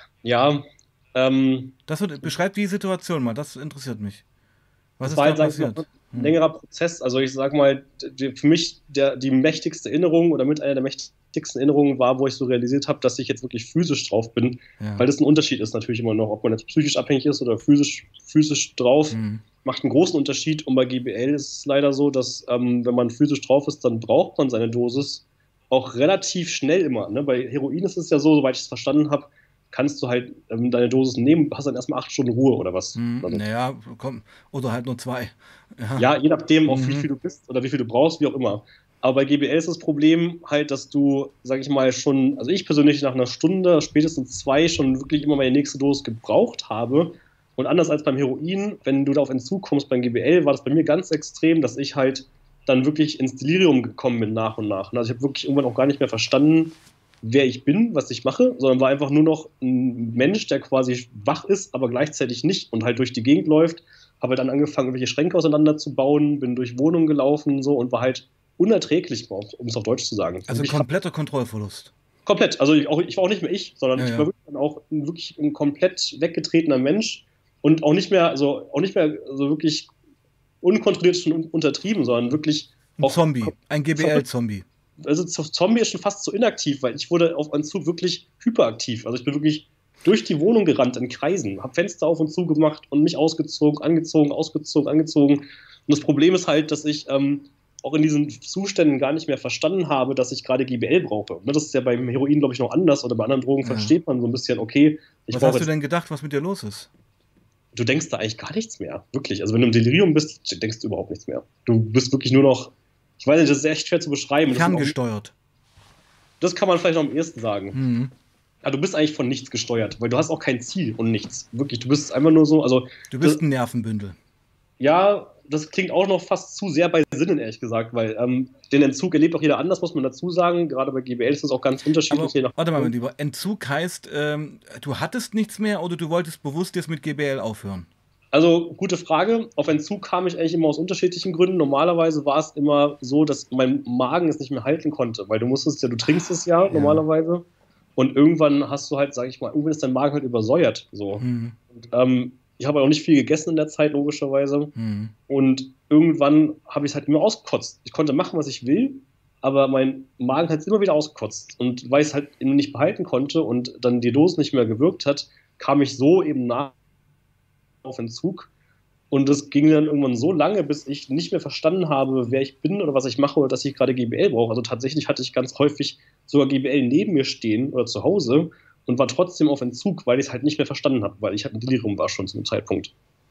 Ja, ähm, Das wird, beschreib die Situation mal, das interessiert mich. Was das ist war da halt, sag ich mal, passiert? ein längerer Prozess. Also ich sag mal, die, für mich der, die mächtigste Erinnerung oder mit einer der mächtigsten Erinnerungen war, wo ich so realisiert habe, dass ich jetzt wirklich physisch drauf bin, Ja. weil das ein Unterschied ist natürlich immer noch, ob man jetzt psychisch abhängig ist oder physisch, physisch drauf. Mhm. Macht einen großen Unterschied. Und bei G B L ist es leider so, dass ähm, wenn man physisch drauf ist, dann braucht man seine Dosis auch relativ schnell immer. Ne? Bei Heroin ist es ja so, soweit ich es verstanden habe, kannst du halt ähm, deine Dosis nehmen, hast dann erstmal acht Stunden Ruhe oder was. Mhm. Also, Naja, komm, oder halt nur zwei. Ja. ja, je nachdem, auf wie Mhm. viel du bist oder wie viel du brauchst, wie auch immer. Aber bei G B L ist das Problem halt, dass du, sag ich mal, schon, also ich persönlich nach einer Stunde, spätestens zwei, schon wirklich immer meine nächste Dosis gebraucht habe. Und anders als beim Heroin, wenn du da auf Entzug kommst beim G B L, war das bei mir ganz extrem, dass ich halt dann wirklich ins Delirium gekommen bin nach und nach. Und also ich habe wirklich irgendwann auch gar nicht mehr verstanden, wer ich bin, was ich mache, sondern war einfach nur noch ein Mensch, der quasi wach ist, aber gleichzeitig nicht und halt durch die Gegend läuft. Habe halt dann angefangen, irgendwelche Schränke auseinanderzubauen, bin durch Wohnungen gelaufen so und war halt unerträglich, um es auf Deutsch zu sagen. Also ich kompletter Kontrollverlust. Komplett. Also ich, auch, ich war auch nicht mehr ich, sondern Ja, ich ja. war wirklich dann auch ein, wirklich ein komplett weggetretener Mensch und auch nicht mehr, also auch nicht mehr so wirklich unkontrolliert schon untertrieben, sondern wirklich Ein auch Zombie, ein G B L-Zombie. Also Zombie ist schon fast so inaktiv, weil ich wurde auf Entzug wirklich hyperaktiv. Also ich bin wirklich durch die Wohnung gerannt in Kreisen, habe Fenster auf und zu gemacht und mich ausgezogen, angezogen, ausgezogen, angezogen. Und das Problem ist halt, dass ich ähm, auch in diesen Zuständen gar nicht mehr verstanden habe, dass ich gerade G B L brauche. Das ist ja beim Heroin, glaube ich, noch anders oder bei anderen Drogen Ja. versteht man so ein bisschen, okay, ich Was brauche hast du jetzt. denn gedacht, was mit dir los ist? Du denkst da eigentlich gar nichts mehr, wirklich. Also wenn du im Delirium bist, denkst du überhaupt nichts mehr. Du bist wirklich nur noch, ich weiß nicht, das ist echt schwer zu beschreiben. Das ist auch- Ferngesteuert. Das kann man vielleicht noch am ehesten sagen. Mhm. Ja, du bist eigentlich von nichts gesteuert, weil du hast auch kein Ziel und nichts. Wirklich, du bist einfach nur so, also Du bist das, ein Nervenbündel. ja, das klingt auch noch fast zu sehr bei Sinnen, ehrlich gesagt, weil ähm, den Entzug erlebt auch jeder anders, muss man dazu sagen. Gerade bei G B L ist das auch ganz unterschiedlich. Aber je nach warte mal, mein Lieber, Entzug heißt, ähm, du hattest nichts mehr oder du wolltest bewusst jetzt mit G B L aufhören? Also, gute Frage. Auf Entzug kam ich eigentlich immer aus unterschiedlichen Gründen. Normalerweise war es immer so, dass mein Magen es nicht mehr halten konnte, weil du musstest ja, du trinkst es ja, Ja. normalerweise. Und irgendwann hast du halt, sag ich mal, irgendwann ist dein Magen halt übersäuert. So. Mhm. Und, ähm, ich habe auch nicht viel gegessen in der Zeit, logischerweise. Mhm. Und irgendwann habe ich es halt immer ausgekotzt. Ich konnte machen, was ich will, aber mein Magen hat es immer wieder ausgekotzt. Und weil ich es halt eben nicht behalten konnte und dann die Dose nicht mehr gewirkt hat, kam ich so eben nach auf Entzug. Und das ging dann irgendwann so lange, bis ich nicht mehr verstanden habe, wer ich bin oder was ich mache oder dass ich gerade G B L brauche. Also tatsächlich hatte ich ganz häufig sogar G B L neben mir stehen oder zu Hause und war trotzdem auf Entzug, weil ich es halt nicht mehr verstanden habe, weil ich halt im Delirium war schon zu dem Zeitpunkt.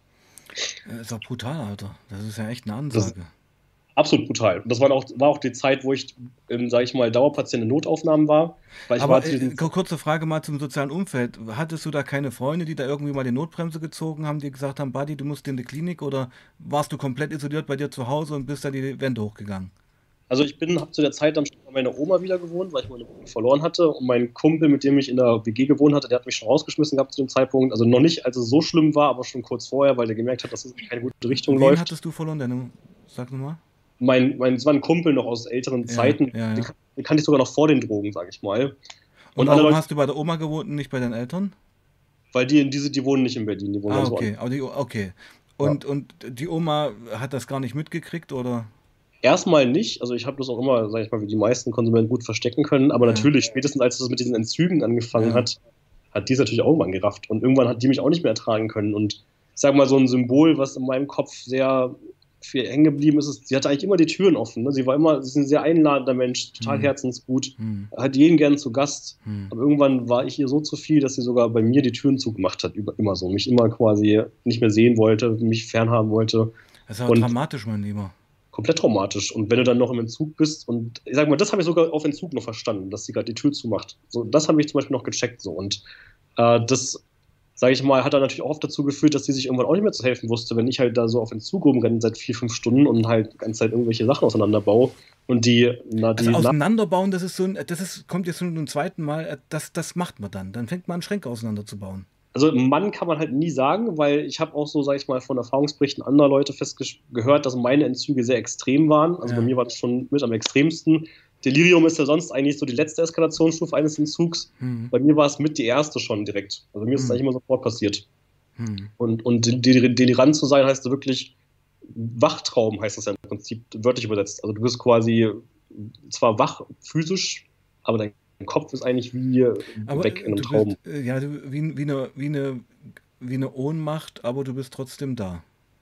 Das ist doch brutal, Alter. Das ist ja echt eine Das- Ansage. Absolut brutal. Und das war auch, war auch die Zeit, wo ich, ähm, sage ich mal, Dauerpatient in Notaufnahmen war. Weil ich Aber war zu äh, diesem, kurze Frage mal zum sozialen Umfeld. Hattest du da keine Freunde, die da irgendwie mal die Notbremse gezogen haben, die gesagt haben, Buddy, du musst in die Klinik, oder warst du komplett isoliert bei dir zu Hause und bist da die Wände hochgegangen? also ich bin, habe zu der Zeit dann schon bei meiner Oma wieder gewohnt, weil ich meine Oma verloren hatte. Und mein Kumpel, mit dem ich in der W G gewohnt hatte, der hat mich schon rausgeschmissen gehabt zu dem Zeitpunkt. Also noch nicht, als es so schlimm war, aber schon kurz vorher, weil der gemerkt hat, dass es in keine gute Richtung Wen läuft. hattest du verloren? Deine, sag nochmal. Mein, mein, es war ein Kumpel noch aus älteren Ja, Zeiten, ja, ja. Den, kan- den kannte ich sogar noch vor den Drogen, sage ich mal. Und, Und alle warum Leute, hast du bei der Oma gewohnt und nicht bei deinen Eltern? weil die, diese, die wohnen nicht in Berlin, die wohnen Ah, ganz okay. woanders. Aber die, okay. Und, und die Oma hat das gar nicht mitgekriegt, oder? Erstmal nicht, also ich habe das auch immer, sage ich mal, wie die meisten Konsumenten gut verstecken können, aber Ja. natürlich, spätestens als es mit diesen Entzügen angefangen Ja. hat, hat die es natürlich auch irgendwann gerafft. Und irgendwann hat die mich auch nicht mehr ertragen können. Und ich sage mal, so ein Symbol, was in meinem Kopf sehr viel hängen geblieben ist, ist, sie hatte eigentlich immer die Türen offen. Ne? Sie war immer, sie ist ein sehr einladender Mensch, total Hm. herzensgut, Hm. hat jeden gern zu Gast. Hm. Aber irgendwann war ich ihr so zu viel, dass sie sogar bei mir die Türen zugemacht hat, über, immer so. Mich immer quasi nicht mehr sehen wollte, mich fernhaben wollte. Das ist aber Und- dramatisch, mein Lieber. Komplett traumatisch. Und wenn du dann noch im Entzug bist, und ich sag mal, das habe ich sogar auf Entzug noch verstanden, dass sie gerade die Tür zumacht. So, das habe ich zum Beispiel noch gecheckt. So. Und äh, das, sage ich mal, hat dann natürlich auch oft dazu geführt, dass sie sich irgendwann auch nicht mehr zu helfen wusste, wenn ich halt da so auf Entzug rumrenne seit vier, fünf Stunden und halt die ganze Zeit irgendwelche Sachen auseinanderbaue. Und die, na, die Also na, auseinanderbauen, das ist so ein, das ist, kommt jetzt schon zum zweiten Mal, äh, das, das macht man dann. Dann fängt man an, Schränke auseinanderzubauen. also Mann kann man halt nie sagen, weil ich habe auch so, sage ich mal, von Erfahrungsberichten anderer Leute festgehört, dass meine Entzüge sehr extrem waren. Also Ja. bei mir war das schon mit am extremsten. Delirium ist ja sonst eigentlich so die letzte Eskalationsstufe eines Entzugs. Hm. Bei mir war es mit die erste schon direkt. Also bei mir ist es Hm. eigentlich immer sofort passiert. Hm. Und, und del- del- delirant zu sein heißt wirklich, Wachtraum heißt das ja im Prinzip, wörtlich übersetzt. Also du bist quasi zwar wach physisch, aber dein Kopf ist eigentlich wie Aber weg in einem du Traum. bist, äh, ja, du, wie, wie, eine, wie, eine, wie eine Ohnmacht, aber du bist trotzdem da.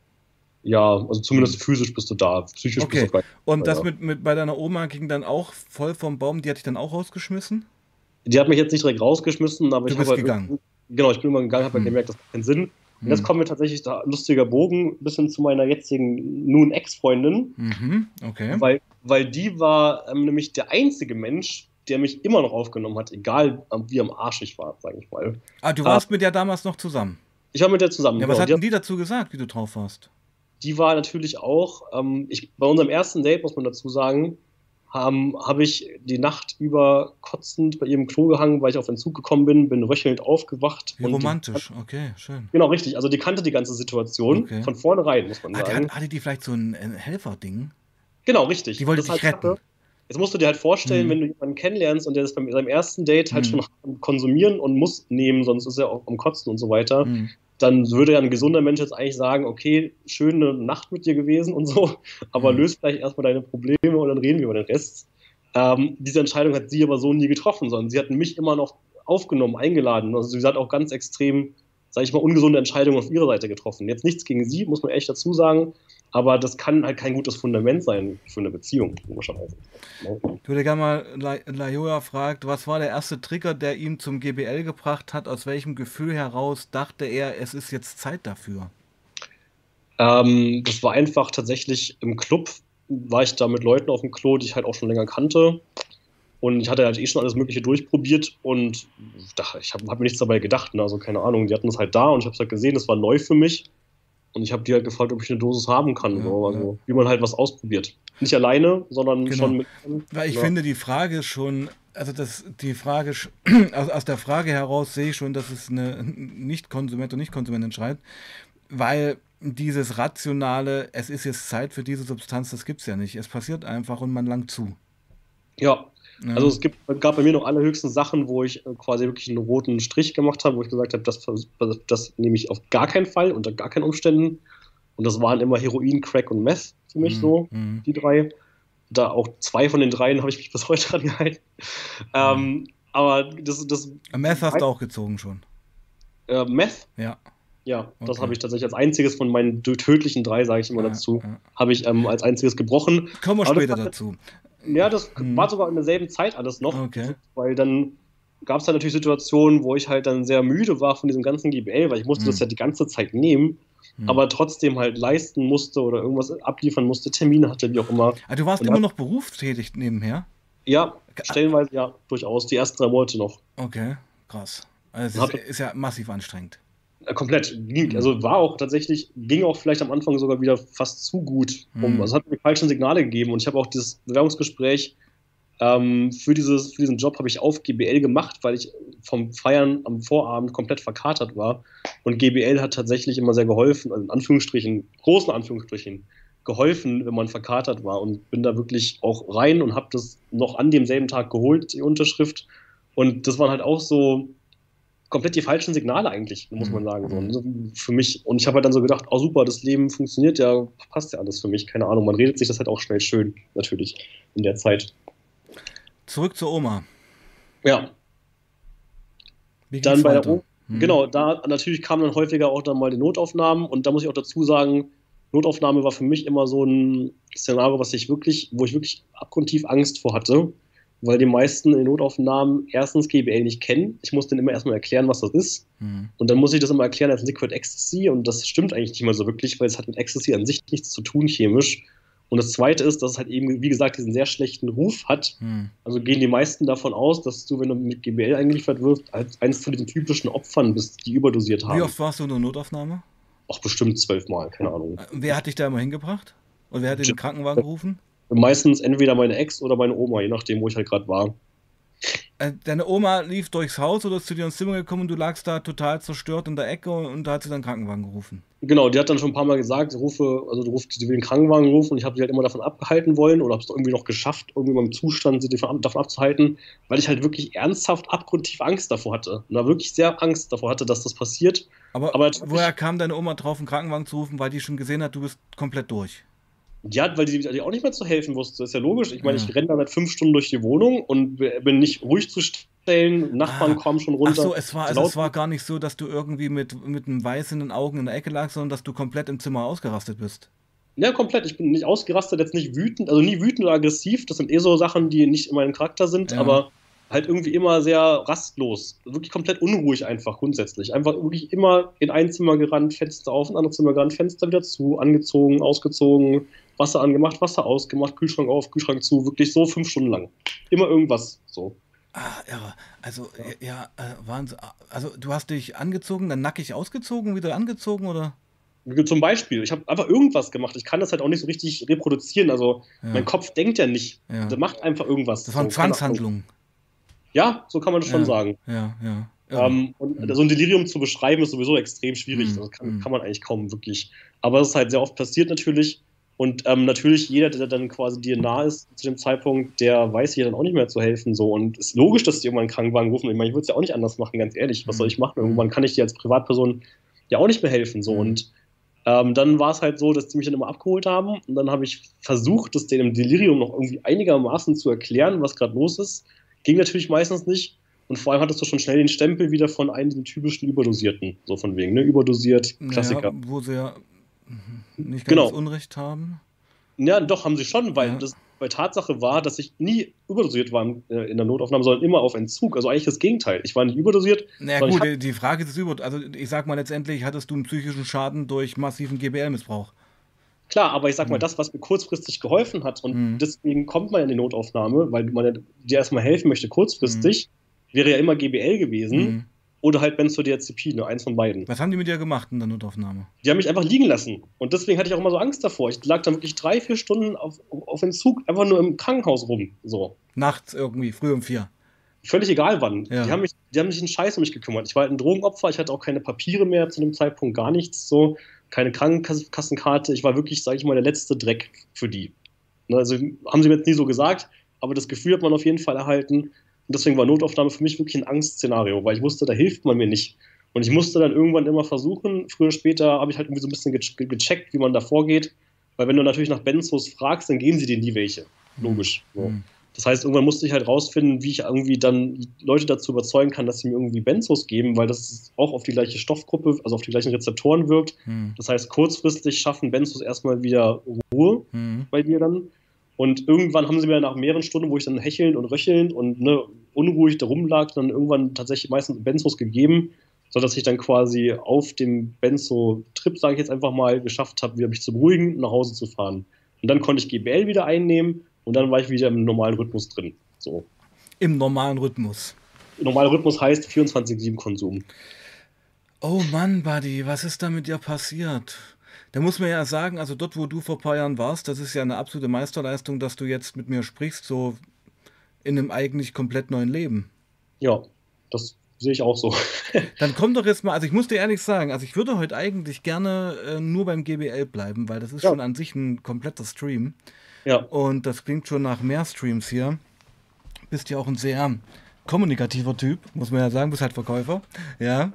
Ja, also zumindest physisch bist du da. Psychisch Okay. bist du gar Und Ja, das ja. mit, mit bei deiner Oma ging dann auch voll vom Baum, die hat dich dann auch rausgeschmissen? Die hat mich jetzt nicht direkt rausgeschmissen, aber Du ich bist habe halt gegangen. irgendwann- Genau, ich bin immer gegangen, habe halt Hm. gemerkt, das hat keinen Sinn. Und jetzt Hm. kommen wir tatsächlich, da lustiger Bogen, bis hin zu meiner jetzigen, nun Ex-Freundin, Mhm. Okay. weil, weil die war ähm, nämlich der einzige Mensch, der mich immer noch aufgenommen hat, egal ähm, wie am Arsch ich war, sage ich mal. Ah, du warst mit der damals noch zusammen. Ich war mit der zusammen. Ja, was genau. die, hatten die dazu gesagt, wie du drauf warst? die war natürlich auch, ähm, ich, bei unserem ersten Date, muss man dazu sagen, ähm, habe ich die Nacht über kotzend bei ihrem Klo gehangen, weil ich auf Entzug gekommen bin, bin röchelnd aufgewacht. Wie Und die, romantisch, okay, schön. genau, richtig, also die kannte die ganze Situation Okay. von vornherein, muss man Ah, der sagen. hat, hatte die vielleicht so ein, ein Helferding? Genau, richtig. Die wollte Das ist dich halt retten. Sache. Jetzt musst du dir halt vorstellen, Hm. wenn du jemanden kennenlernst und der ist bei seinem ersten Date halt Hm. schon am Konsumieren und muss nehmen, sonst ist er auch am Kotzen und so weiter, Hm. dann würde ja ein gesunder Mensch jetzt eigentlich sagen, okay, schöne Nacht mit dir gewesen und so, aber Hm. löst vielleicht erstmal deine Probleme und dann reden wir über den Rest. Ähm, diese Entscheidung hat sie aber so nie getroffen, sondern sie hat mich immer noch aufgenommen, eingeladen. Also sie hat auch ganz extrem, sage ich mal, ungesunde Entscheidungen auf ihrer Seite getroffen. Jetzt nichts gegen sie, muss man echt dazu sagen, aber das kann halt kein gutes Fundament sein für eine Beziehung, logischerweise. Ich würde gerne mal, La- Lajoa fragt, was war der erste Trigger, der ihn zum G B L gebracht hat? Aus welchem Gefühl heraus dachte er, es ist jetzt Zeit dafür? Ähm, das war einfach tatsächlich im Club, war ich da mit Leuten auf dem Klo, die ich halt auch schon länger kannte. Und ich hatte halt eh schon alles Mögliche durchprobiert und dachte, ich habe hab mir nichts dabei gedacht. Ne? Also keine Ahnung, die hatten es halt da und ich habe es halt gesehen, das war neu für mich. Und ich habe die halt gefragt, ob ich eine Dosis haben kann. Ja, So. Also ja. wie man halt was ausprobiert. Nicht alleine, sondern Genau. schon mit. Weil ich Ja. finde, die Frage schon, also das, die Frage, sch- aus, aus der Frage heraus sehe ich schon, dass es eine Nicht-Konsument und Nicht-Konsumentin schreibt, weil dieses rationale, es ist jetzt Zeit für diese Substanz, das gibt es ja nicht. Es passiert einfach und man langt zu. Ja, Ja. also es gibt, gab bei mir noch allerhöchsten Sachen, wo ich äh, quasi wirklich einen roten Strich gemacht habe, wo ich gesagt habe, das, das, das nehme ich auf gar keinen Fall, unter gar keinen Umständen. Und das waren immer Heroin, Crack und Meth für mich Mhm. so, Mhm. die drei. Da auch zwei von den dreien habe ich mich bis heute dran gehalten. Ähm, aber das, das Meth hast du auch gezogen schon. äh, Meth, Ja. ja, das Okay. habe ich tatsächlich als einziges von meinen tödlichen drei, sage ich immer Ja, dazu, ja. habe ich ähm, als einziges gebrochen. Kommen wir Aber das später war- dazu. Ja, das Mhm. war sogar in derselben Zeit alles noch, Okay. weil dann gab es halt natürlich Situationen, wo ich halt dann sehr müde war von diesem ganzen G B L, weil ich musste Mhm. das ja die ganze Zeit nehmen, Mhm. aber trotzdem halt leisten musste oder irgendwas abliefern musste, Termine hatte, wie auch immer. Ah, du warst Und immer hat- noch berufstätig nebenher? Ja, stellenweise ja, durchaus. Die ersten drei Monate noch. Okay, krass. Also Hab- es ist, ist ja massiv anstrengend. Äh, Komplett. Ging, Mhm. also war auch tatsächlich, ging auch vielleicht am Anfang sogar wieder fast zu gut. Um, Mhm. Also hat mir falsche Signale gegeben und ich habe auch dieses Bewerbungsgespräch ähm, für, dieses, für diesen Job habe ich auf G B L gemacht, weil ich vom Feiern am Vorabend komplett verkatert war. Und G B L hat tatsächlich immer sehr geholfen, also in Anführungsstrichen, großen Anführungsstrichen, geholfen, wenn man verkatert war. Und bin da wirklich auch rein und habe das noch an demselben Tag geholt, die Unterschrift. Und das waren halt auch so komplett die falschen Signale eigentlich, muss man sagen. So. Mhm. Also für mich. Und ich habe halt dann so gedacht, oh super, das Leben funktioniert ja, passt ja alles für mich. Keine Ahnung, man redet sich das halt auch schnell schön, natürlich, in der Zeit. Zurück zur Oma. Ja, Wie ging's dann bei der weiter? O. Mhm. Genau, da natürlich kamen dann häufiger auch dann mal die Notaufnahmen und da muss ich auch dazu sagen, Notaufnahme war für mich immer so ein Szenario, was ich wirklich, wo ich wirklich abgrundtief Angst vor hatte, weil die meisten in den Notaufnahmen erstens G B L nicht kennen. Ich muss denen immer erstmal erklären, was das ist. Mhm. Und dann muss ich das immer erklären als Liquid Ecstasy und das stimmt eigentlich nicht mal so wirklich, weil es hat mit Ecstasy an sich nichts zu tun chemisch. Und das Zweite ist, dass es halt eben, wie gesagt, diesen sehr schlechten Ruf hat. Mhm. Also gehen die meisten davon aus, dass du, wenn du mit G B L eingeliefert wirst, als eines von diesen typischen Opfern bist, die überdosiert haben. Wie oft warst du in der Notaufnahme? Auch bestimmt zwölfmal, keine Ahnung. Wer hat dich da immer hingebracht? Und wer hat dir den Krankenwagen gerufen? Meistens entweder meine Ex oder meine Oma, je nachdem, wo ich halt gerade war. Äh, Deine Oma lief durchs Haus oder ist zu dir ins Zimmer gekommen und du lagst da total zerstört in der Ecke und da hat sie dann den Krankenwagen gerufen. Genau, die hat dann schon ein paar Mal gesagt, sie rufe, also du rufst, sie will den Krankenwagen rufen und ich habe sie halt immer davon abhalten wollen oder habe es irgendwie noch geschafft, irgendwie in meinem Zustand sie davon, davon abzuhalten, weil ich halt wirklich ernsthaft abgrundtief Angst davor hatte. Und da wirklich sehr Angst davor hatte, dass das passiert. Aber, Aber woher kam deine Oma drauf, einen Krankenwagen zu rufen, weil die schon gesehen hat, du bist komplett durch? Ja, weil die, die auch nicht mehr zu helfen wusste. Das ist ja logisch. Ich meine, Ja. ich renne da seit fünf Stunden durch die Wohnung und bin nicht ruhig zu stellen. Nachbarn Ah. kommen schon Ach runter. so, es war, also Laut- es war gar nicht so, dass du irgendwie mit, mit einem Weiß in den Augen in der Ecke lagst, sondern dass du komplett im Zimmer ausgerastet bist. Ja, komplett. Ich bin nicht ausgerastet, jetzt nicht wütend, also nie wütend oder aggressiv. Das sind eh so Sachen, die nicht in meinem Charakter sind, Ja. aber halt irgendwie immer sehr rastlos. Wirklich komplett unruhig einfach grundsätzlich. Einfach wirklich immer in ein Zimmer gerannt, Fenster auf, in ein anderes Zimmer gerannt, Fenster wieder zu, angezogen, ausgezogen, Wasser angemacht, Wasser ausgemacht, Kühlschrank auf, Kühlschrank zu. Wirklich so fünf Stunden lang. Immer irgendwas so. Ah, irre. Also, ja, ja äh, Wahnsinn. Also, du hast dich angezogen, dann nackig ausgezogen, wieder angezogen, oder? Zum Beispiel, ich habe einfach irgendwas gemacht. Ich kann das halt auch nicht so richtig reproduzieren. Also Ja. mein Kopf denkt ja nicht. Ja. Der macht einfach irgendwas. Das waren So, keine Ahnung. Zwangshandlungen. Ja, so kann man das schon Ja, sagen. ja, ja. Irre. Ähm, und Mhm. so ein Delirium zu beschreiben, ist sowieso extrem schwierig. Mhm. Das kann, Mhm. kann man eigentlich kaum wirklich. Aber es ist halt sehr oft passiert natürlich. Und ähm, natürlich jeder, der dann quasi dir nah ist zu dem Zeitpunkt, der weiß dir dann auch nicht mehr zu helfen. So. Und es ist logisch, dass die irgendwann einen Krankenwagen rufen. Ich meine, ich würde es ja auch nicht anders machen, ganz ehrlich. Was soll ich machen? Irgendwann kann ich dir als Privatperson ja auch nicht mehr helfen. So. Mhm. Und ähm, dann war es halt so, dass die mich dann immer abgeholt haben. Und dann habe ich versucht, das denen im Delirium noch irgendwie einigermaßen zu erklären, was gerade los ist. Ging natürlich meistens nicht. Und vor allem hattest du schon schnell den Stempel wieder von einem dieser typischen Überdosierten. So von wegen, ne? Überdosiert, Klassiker. Naja, wo sie ja nicht ganz Genau. Unrecht haben. Ja, doch, haben sie schon, weil Ja. das bei Tatsache war, dass ich nie überdosiert war in, äh, in der Notaufnahme, sondern immer auf Entzug. Also eigentlich das Gegenteil. Ich war nicht überdosiert. Naja sondern gut, ich hab, die Frage ist über, also ich sag mal, letztendlich hattest du einen psychischen Schaden durch massiven G B L-Missbrauch. klar, aber ich sag mal, Mhm. das, was mir kurzfristig geholfen hat, und Mhm. deswegen kommt man in die Notaufnahme, weil man ja dir erstmal helfen möchte kurzfristig, wäre ja immer G B L gewesen Mhm. oder halt Benzodiazepine, eins von beiden. Was haben die mit dir gemacht in der Notaufnahme? Die haben mich einfach liegen lassen. Und deswegen hatte ich auch immer so Angst davor. Ich lag dann wirklich drei, vier Stunden auf, auf Entzug, einfach nur im Krankenhaus rum. So. Nachts irgendwie, früh um vier. Völlig egal wann. Ja. Die haben mich, die haben sich einen Scheiß um mich gekümmert. Ich war halt ein Drogenopfer, ich hatte auch keine Papiere mehr zu dem Zeitpunkt, gar nichts, so, keine Krankenkassenkarte. Ich war wirklich, sage ich mal, der letzte Dreck für die. Ne, also haben sie mir jetzt nie so gesagt, aber das Gefühl hat man auf jeden Fall erhalten. Und deswegen war Notaufnahme für mich wirklich ein Angstszenario, weil ich wusste, da hilft man mir nicht. Und ich musste dann irgendwann immer versuchen, früher oder später habe ich halt irgendwie so ein bisschen ge- gecheckt, wie man da vorgeht. Weil wenn du natürlich nach Benzos fragst, dann geben sie dir nie welche. Logisch. So. Mhm. Das heißt, irgendwann musste ich halt rausfinden, wie ich irgendwie dann Leute dazu überzeugen kann, dass sie mir irgendwie Benzos geben, weil das auch auf die gleiche Stoffgruppe, also auf die gleichen Rezeptoren wirkt. Mhm. Das heißt, kurzfristig schaffen Benzos erstmal wieder Ruhe Mhm. bei dir dann. Und irgendwann haben sie mir nach mehreren Stunden, wo ich dann hechelnd und röchelnd und ne, unruhig da rumlag, dann irgendwann tatsächlich meistens Benzos gegeben, sodass ich dann quasi auf dem Benzo-Trip, sage ich jetzt einfach mal, geschafft habe, wieder mich zu beruhigen und nach Hause zu fahren. Und dann konnte ich G B L wieder einnehmen und dann war ich wieder im normalen Rhythmus drin. So. Im normalen Rhythmus. Normaler Rhythmus heißt vierundzwanzig sieben Konsum. Oh Mann, Buddy, was ist da mit dir passiert? Da muss man ja sagen, also dort, wo du vor ein paar Jahren warst, das ist ja eine absolute Meisterleistung, dass du jetzt mit mir sprichst, so in einem eigentlich komplett neuen Leben. Ja, das sehe ich auch so. Dann komm doch jetzt mal, also ich muss dir ehrlich sagen, also ich würde heute eigentlich gerne äh, nur beim G B L bleiben, weil das ist Ja. schon an sich ein kompletter Stream. Ja, Und das klingt schon nach mehr Streams hier. Bist ja auch ein sehr kommunikativer Typ, muss man ja sagen, bist halt Verkäufer. Ja.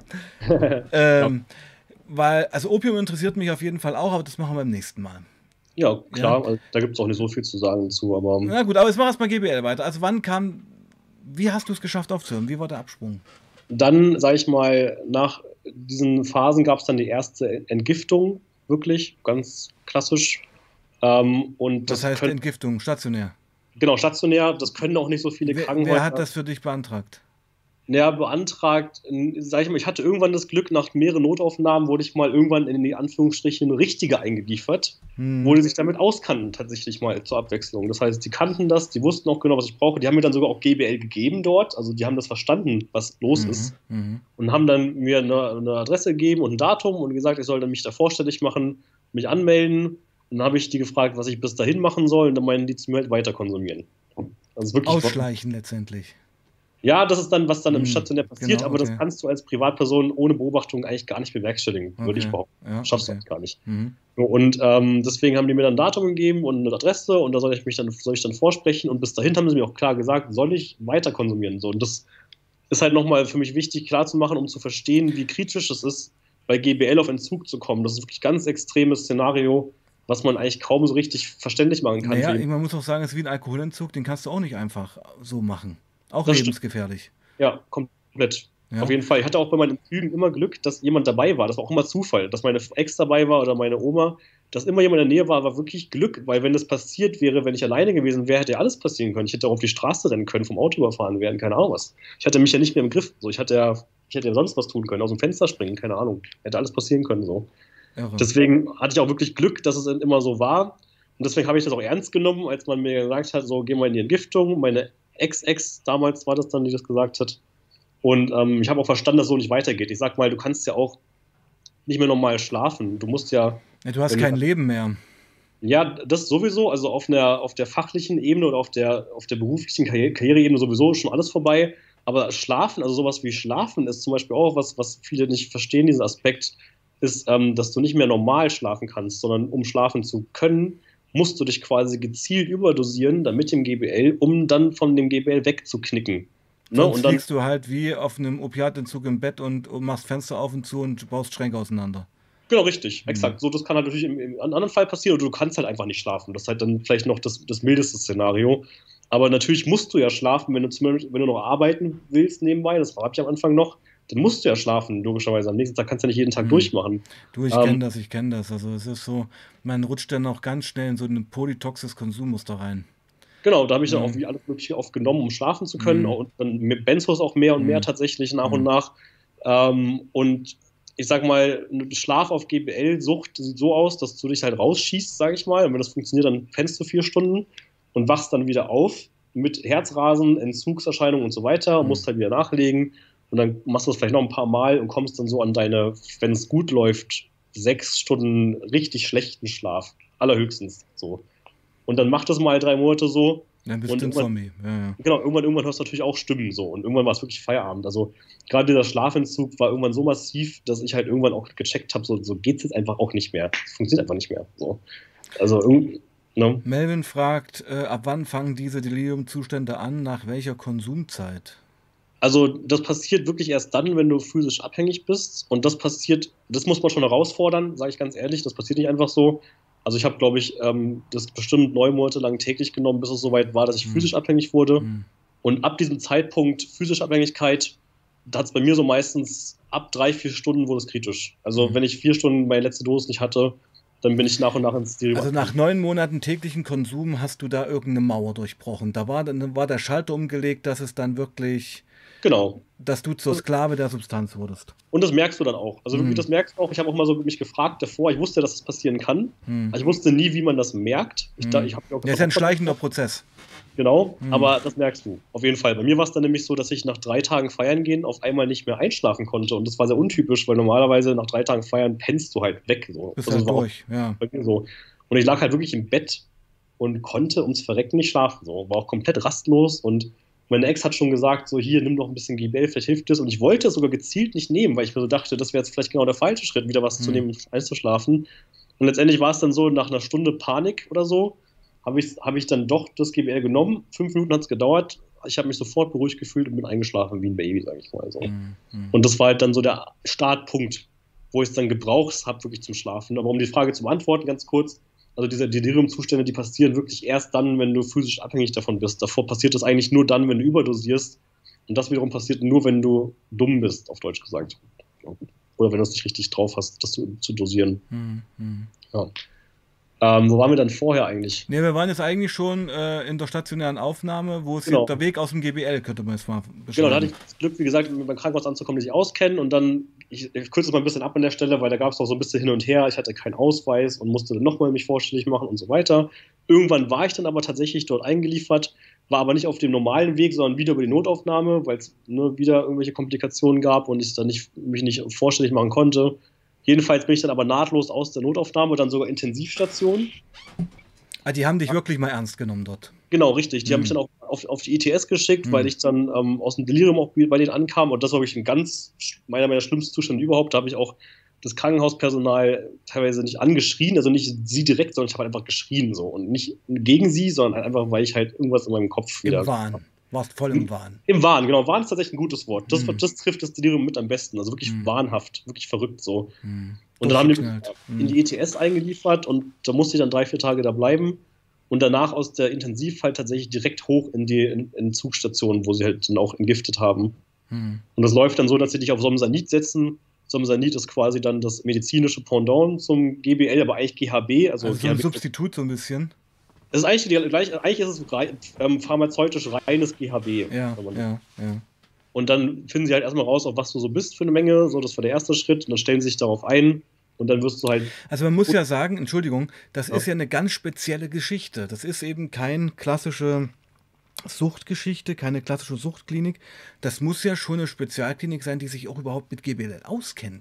ähm, Weil, also Opium interessiert mich auf jeden Fall auch, aber das machen wir beim nächsten Mal. ja klar, also da gibt es auch nicht so viel zu sagen dazu, aber Na gut, aber jetzt mach erst mal G B L weiter. Also wann kam, wie hast du es geschafft aufzuhören? Wie war der Absprung? dann, sage ich mal, nach diesen Phasen gab es dann die erste Entgiftung, wirklich, ganz klassisch. Ähm, und Das, das heißt können, Entgiftung, stationär. genau, stationär, das können auch nicht so viele Wer, Krankenhäuser. wer hat das für dich beantragt? Ja, beantragt, sag ich mal, ich hatte irgendwann das Glück, nach mehreren Notaufnahmen wurde ich mal irgendwann in die Anführungsstrichen richtige eingeliefert, Hm. wo die sich damit auskannten, tatsächlich mal zur Abwechslung. Das heißt, die kannten das, die wussten auch genau, was ich brauche. Die haben mir dann sogar auch G B L gegeben dort, also die haben das verstanden, was los Mhm, ist. mhm. Und haben dann mir eine, eine Adresse gegeben und ein Datum und gesagt, ich soll dann mich da vorstellig machen, mich anmelden. Und dann habe ich die gefragt, was ich bis dahin machen soll, und dann meinen die zu mir halt weiter konsumieren. Also wirklich Ausschleichen letztendlich. ja, das ist dann, was dann im Hm, Stationär passiert, genau, aber das okay. kannst du als Privatperson ohne Beobachtung eigentlich gar nicht bewerkstelligen, würde Okay, ich behaupten. ja, Schaffst du okay. eigentlich gar nicht. Mhm. Und ähm, deswegen haben die mir dann ein Datum gegeben und eine Adresse und da soll ich mich dann, soll ich dann vorsprechen und bis dahin haben sie mir auch klar gesagt, soll ich weiter konsumieren. So, und das ist halt nochmal für mich wichtig klar zu machen, um zu verstehen, wie kritisch es ist, bei G B L auf Entzug zu kommen. Das ist wirklich ein ganz extremes Szenario, was man eigentlich kaum so richtig verständlich machen kann. Naja, für ihn. man muss auch sagen, es ist wie ein Alkoholentzug, den kannst du auch nicht einfach so machen. Auch Das stimmt. lebensgefährlich. Ja, komplett. Ja. Auf jeden Fall. Ich hatte auch bei meinen Zügen immer Glück, dass jemand dabei war. Das war auch immer Zufall, dass meine Ex dabei war oder meine Oma. Dass immer jemand in der Nähe war, war wirklich Glück, weil wenn das passiert wäre, wenn ich alleine gewesen wäre, hätte ja alles passieren können. Ich hätte auch auf die Straße rennen können, vom Auto überfahren werden, keine Ahnung was. Ich hatte mich ja nicht mehr im Griff. So, ich hatte ja, ich hätte ja sonst was tun können, aus dem Fenster springen, keine Ahnung. Hätte alles passieren können. So. Irre. Deswegen hatte ich auch wirklich Glück, dass es immer so war. Und deswegen habe ich das auch ernst genommen, als man mir gesagt hat, so geh mal in die Entgiftung. Meine Ex-Ex damals war das dann, die das gesagt hat. Und ähm, ich habe auch verstanden, dass es so nicht weitergeht. Ich sag mal, du kannst ja auch nicht mehr normal schlafen. Du musst ja, Ja, du hast wenn kein du, Leben mehr. ja, das sowieso, also auf einer, auf der fachlichen Ebene oder auf der, auf der beruflichen Karriere, Karriereebene sowieso schon alles vorbei. Aber Schlafen, also sowas wie Schlafen ist zum Beispiel auch was, was viele nicht verstehen, diesen Aspekt, ist, ähm, dass du nicht mehr normal schlafen kannst, sondern um schlafen zu können, musst du dich quasi gezielt überdosieren, dann mit dem G B L, um dann von dem G B L wegzuknicken. Ne? Und Sonst dann, liegst du halt wie auf einem Opiatentzug im Bett und, und machst Fenster auf und zu und baust Schränke auseinander. genau richtig, Hm. exakt. So, das kann halt natürlich im, im anderen Fall passieren oder du kannst halt einfach nicht schlafen. Das ist halt dann vielleicht noch das, das mildeste Szenario. Aber natürlich musst du ja schlafen, wenn du zumindest, wenn du noch arbeiten willst nebenbei, das habe ich am Anfang noch, dann musst du ja schlafen, logischerweise. Am nächsten Tag kannst du ja nicht jeden Tag Hm. durchmachen. Du, ich Ähm, kenne das, ich kenne das. Also es ist so, man rutscht dann auch ganz schnell in so ein polytoxes Konsummuster rein. Genau, da habe ich dann auch Ja. wie alles Mögliche oft genommen, um schlafen zu können. Hm. Und dann mit Benzos auch mehr und mehr Hm. tatsächlich nach und Hm. nach. Ähm, und ich sag mal, ein Schlaf auf G B L-Sucht sieht so aus, dass du dich halt rausschießt, sage ich mal. Und wenn das funktioniert, dann pennst du vier Stunden und wachst dann wieder auf mit Herzrasen, Entzugserscheinungen und so weiter und Hm. musst halt wieder nachlegen. Und dann machst du das vielleicht noch ein paar Mal und kommst dann so an deine, wenn es gut läuft, sechs Stunden richtig schlechten Schlaf. Allerhöchstens so. Und dann mach das mal drei Monate so. Dann bist Und du ein irgendwann, Zombie. Ja, ja. genau, irgendwann, irgendwann hörst du natürlich auch Stimmen so. Und irgendwann war es wirklich Feierabend. Also gerade dieser Schlafentzug war irgendwann so massiv, dass ich halt irgendwann auch gecheckt habe, so, so geht es jetzt einfach auch nicht mehr. Es funktioniert einfach nicht mehr. So. Also irgendwie, ne? Melvin fragt, äh, ab wann fangen diese Deliriumzustände an, nach welcher Konsumzeit? Also das passiert wirklich erst dann, wenn du physisch abhängig bist. Und das passiert, das muss man schon herausfordern, sage ich ganz ehrlich. Das passiert nicht einfach so. Also ich habe, glaube ich, ähm, das bestimmt neun Monate lang täglich genommen, bis es soweit war, dass ich Hm. physisch abhängig wurde. Hm. Und ab diesem Zeitpunkt physische Abhängigkeit, da hat es bei mir so meistens ab drei, vier Stunden wurde es kritisch. Also Hm. wenn ich vier Stunden meine letzte Dosis nicht hatte, dann bin ich nach und nach ins Delirium. Also nach neun Monaten täglichen Konsum hast du da irgendeine Mauer durchbrochen. Da war, dann war der Schalter umgelegt, dass es dann wirklich, Genau. dass du zur Sklave der Substanz wurdest. Und das merkst du dann auch. Also wirklich, Hm. das merkst du auch. Ich habe auch mal so mich gefragt davor. Ich wusste, dass das passieren kann. Hm. Also ich wusste nie, wie man das merkt. Ich, da, Hm. ich habe mir auch Ja, ist gefragt, ja ein schleichender Prozess. genau, Hm. aber das merkst du. Auf jeden Fall. Bei mir war es dann nämlich so, dass ich nach drei Tagen feiern gehen auf einmal nicht mehr einschlafen konnte. Und das war sehr untypisch, weil normalerweise nach drei Tagen feiern pennst du halt weg. So. Bist Also halt das war auch durch, ja. bei mir so. Und ich lag halt wirklich im Bett und konnte ums Verrecken nicht schlafen. So. War auch komplett rastlos und meine Ex hat schon gesagt, so hier, nimm noch ein bisschen G B L, vielleicht hilft das. Und ich wollte es sogar gezielt nicht nehmen, weil ich mir so dachte, das wäre jetzt vielleicht genau der falsche Schritt, wieder was Hm. zu nehmen, einzuschlafen. Und letztendlich war es dann so, nach einer Stunde Panik oder so, habe ich, hab ich dann doch das G B L genommen. Fünf Minuten hat es gedauert. Ich habe mich sofort beruhigt gefühlt und bin eingeschlafen wie ein Baby, sage ich mal so. Hm. Hm. Und das war halt dann so der Startpunkt, wo ich es dann gebraucht habe, wirklich zum Schlafen. Aber um die Frage zu beantworten, ganz kurz, also diese Deliriumzustände, die passieren wirklich erst dann, wenn du physisch abhängig davon bist. Davor passiert das eigentlich nur dann, wenn du überdosierst. Und das wiederum passiert nur, wenn du dumm bist, auf Deutsch gesagt. Oder wenn du es nicht richtig drauf hast, das zu, zu dosieren. Hm. Hm. Ja. Ähm, wo waren wir dann vorher eigentlich? Ne, wir waren jetzt eigentlich schon äh, in der stationären Aufnahme, wo es Genau. hier der Weg aus dem G B L, könnte man jetzt mal beschreiben. Genau, da hatte ich das Glück, wie gesagt, mit meinem Krankenhaus anzukommen, die sich auskennen. Und dann, ich, ich kürze es mal ein bisschen ab an der Stelle, weil da gab es noch so ein bisschen hin und her. Ich hatte keinen Ausweis und musste dann nochmal mich vorstellig machen und so weiter. Irgendwann war ich dann aber tatsächlich dort eingeliefert, war aber nicht auf dem normalen Weg, sondern wieder über die Notaufnahme, weil es ne, wieder irgendwelche Komplikationen gab und ich dann nicht, mich nicht vorstellig machen konnte. Jedenfalls bin ich dann aber nahtlos aus der Notaufnahme, dann sogar Intensivstation. Ah, die haben dich wirklich mal ernst genommen dort. Genau, richtig. Die Mhm. haben mich dann auch auf, auf die I T S geschickt, Mhm. weil ich dann ähm, aus dem Delirium auch bei denen ankam. Und das war wirklich ein ganz, meiner meiner schlimmsten Zustände überhaupt. Da habe ich auch das Krankenhauspersonal teilweise nicht angeschrien, also nicht sie direkt, sondern ich habe halt einfach geschrien so. Und nicht gegen sie, sondern halt einfach, weil ich halt irgendwas in meinem Kopf wieder... Im Wahn. Warst voll im Wahn. Im Wahn, genau. Wahn ist tatsächlich ein gutes Wort. Das, Mhm. das trifft das Delirium mit am besten. Also wirklich Mhm. wahnhaft, wirklich verrückt so. Mhm. Und dann haben die mich Durchgeknallt. in die E T S eingeliefert und da musste ich dann drei, vier Tage da bleiben. Und danach aus der Intensiv halt tatsächlich direkt hoch in die in, in Zugstation, wo sie halt dann auch entgiftet haben. Mhm. Und das läuft dann so, dass sie dich auf Somsanit setzen. Somsanit ist quasi dann das medizinische Pendant zum G B L, aber eigentlich G H B. Also, Also so ein G H B Substitut so ein bisschen. das ist eigentlich, die, gleich, eigentlich ist es rei, ähm, pharmazeutisch reines G H B. Ja, wenn man- ja, ja. Und dann finden sie halt erstmal raus, auf was du so bist für eine Menge. So, das war der erste Schritt. Und dann stellen sie sich darauf ein. Und dann wirst du halt. Also man muss ja sagen, Entschuldigung, das Ja. ist ja eine ganz spezielle Geschichte. Das ist eben keine klassische Suchtgeschichte, keine klassische Suchtklinik. Das muss ja schon eine Spezialklinik sein, die sich auch überhaupt mit G B L auskennt.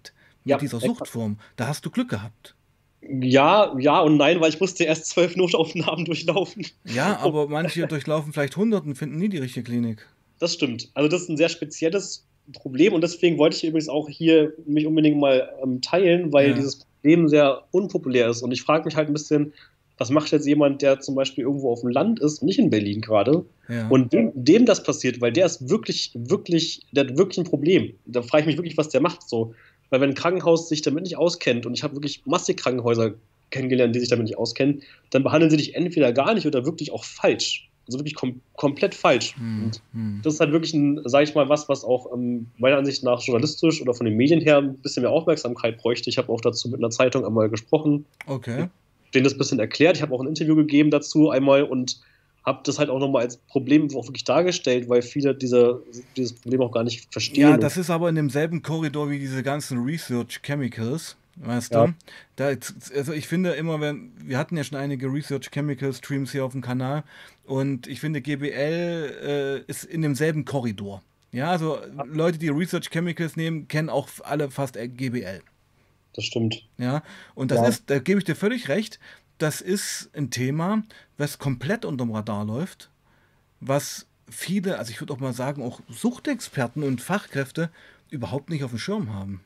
mit Ja, dieser exakt. Suchtform. Da hast du Glück gehabt. Ja, ja und nein, weil ich musste erst zwölf Notaufnahmen durchlaufen. Ja, Und aber manche durchlaufen vielleicht hundert und finden nie die richtige Klinik. das stimmt. Also das ist ein sehr spezielles Problem und deswegen wollte ich übrigens auch hier mich unbedingt mal ähm, teilen, weil Ja, dieses Problem sehr unpopulär ist. Und ich frage mich halt ein bisschen, was macht jetzt jemand, der zum Beispiel irgendwo auf dem Land ist, nicht in Berlin gerade, ja. und dem, dem das passiert, weil der ist wirklich, wirklich, der hat wirklich ein Problem. Da frage ich mich wirklich, was der macht so. Weil wenn ein Krankenhaus sich damit nicht auskennt, und ich habe wirklich massig Krankenhäuser kennengelernt, die sich damit nicht auskennen, dann behandeln sie dich entweder gar nicht oder wirklich auch falsch. Also wirklich kom komplett falsch. Hm, Und hm. das ist halt wirklich ein, sage ich mal, was, was auch ähm, meiner Ansicht nach journalistisch oder von den Medien her ein bisschen mehr Aufmerksamkeit bräuchte. Ich habe auch dazu mit einer Zeitung einmal gesprochen, Okay. denen das ein bisschen erklärt. Ich habe auch ein Interview gegeben dazu einmal und habe das halt auch nochmal als Problem auch wirklich dargestellt, weil viele diese, dieses Problem auch gar nicht verstehen. Ja, Und das ist aber in demselben Korridor wie diese ganzen Research Chemicals, weißt ja, du? Da, also ich finde immer, wenn, wir hatten ja schon einige Research Chemical Streams hier auf dem Kanal und ich finde G B L äh, ist in demselben Korridor. Ja, also Leute, die Research Chemicals nehmen, kennen auch alle fast G B L. das stimmt. Ja, und das Ja. ist, da gebe ich dir völlig recht, das ist ein Thema, was komplett unterm Radar läuft, was viele, also ich würde auch mal sagen, auch Suchtexperten und Fachkräfte überhaupt nicht auf dem Schirm haben.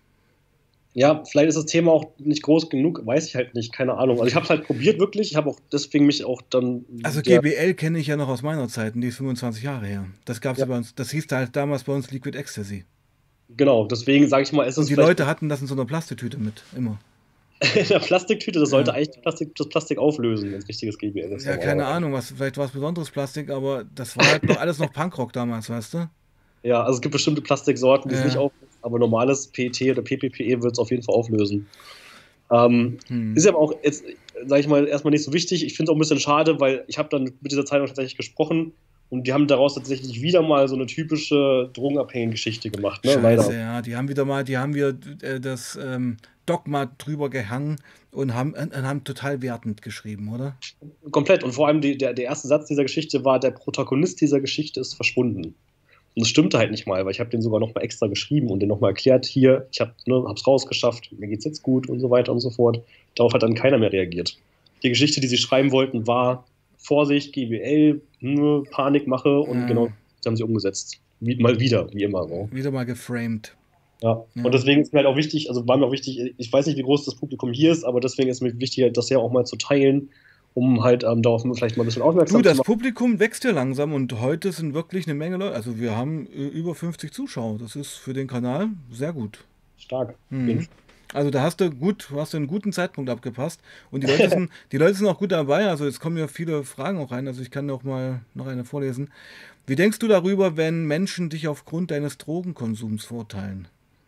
Ja, vielleicht ist das Thema auch nicht groß genug, weiß ich halt nicht, keine Ahnung. Also ich habe es halt probiert wirklich, ich habe auch deswegen mich auch dann Also der, G B L kenne ich ja noch aus meiner Zeit, und die ist fünfundzwanzig Jahre her. Das gab's ja, ja bei uns, das hieß halt damals bei uns Liquid Ecstasy. genau, deswegen sage ich mal, ist Und es die vielleicht Leute hatten das in so einer Plastiktüte mit, immer. in der Plastiktüte, das sollte Ja. eigentlich das Plastik, das Plastik auflösen, wenn es richtiges G B L ist. Ja, keine Normalerweise. Ahnung, was, vielleicht war es besonderes Plastik, aber das war halt noch alles noch Punkrock damals, weißt du? Ja, also es gibt bestimmte Plastiksorten, die es nicht Ja. auflösen, aber normales P E T oder P P P E wird es auf jeden Fall auflösen. Ähm, Hm. ist aber auch jetzt, sage ich mal, erstmal nicht so wichtig. Ich finde es auch ein bisschen schade, weil ich habe dann mit dieser Zeitung tatsächlich gesprochen und die haben daraus tatsächlich wieder mal so eine typische Drogenabhängigen-Geschichte gemacht, ne? Leider. Scheiße, ja, die haben wieder mal, die haben wir äh, das ähm, Dogma drüber gehangen und haben, und haben total wertend geschrieben, oder? Komplett. Und vor allem die, der, der erste Satz dieser Geschichte war, der Protagonist dieser Geschichte ist verschwunden. Und das stimmte halt nicht mal, weil ich habe den sogar noch mal extra geschrieben und den noch mal erklärt, hier, ich habe ne, es rausgeschafft, mir geht's jetzt gut und so weiter und so fort. Darauf hat dann keiner mehr reagiert. Die Geschichte, die sie schreiben wollten, war Vorsicht, G B L, ne, Panikmache und Ja. genau das haben sie umgesetzt. Wie, mal wieder, wie immer. So. Wieder mal geframed. Ja. Ja. Und deswegen ist mir halt auch wichtig, also war mir auch wichtig, ich weiß nicht, wie groß das Publikum hier ist, aber deswegen ist mir wichtig, halt das ja auch mal zu teilen, um halt ähm, darauf vielleicht mal ein bisschen aufmerksam Du, zu das machen. Publikum wächst ja langsam und heute sind wirklich eine Menge Leute. Also wir haben äh, über fünfzig Zuschauer. Das ist für den Kanal sehr gut. Stark. Auf jeden Mhm. Fall. Also da hast du gut, hast du einen guten Zeitpunkt abgepasst. Und die Leute sind, die Leute sind auch gut dabei. Also jetzt kommen ja viele Fragen auch rein. Also ich kann auch mal noch eine vorlesen. Wie denkst du darüber, wenn Menschen dich aufgrund deines Drogenkonsums verurteilen?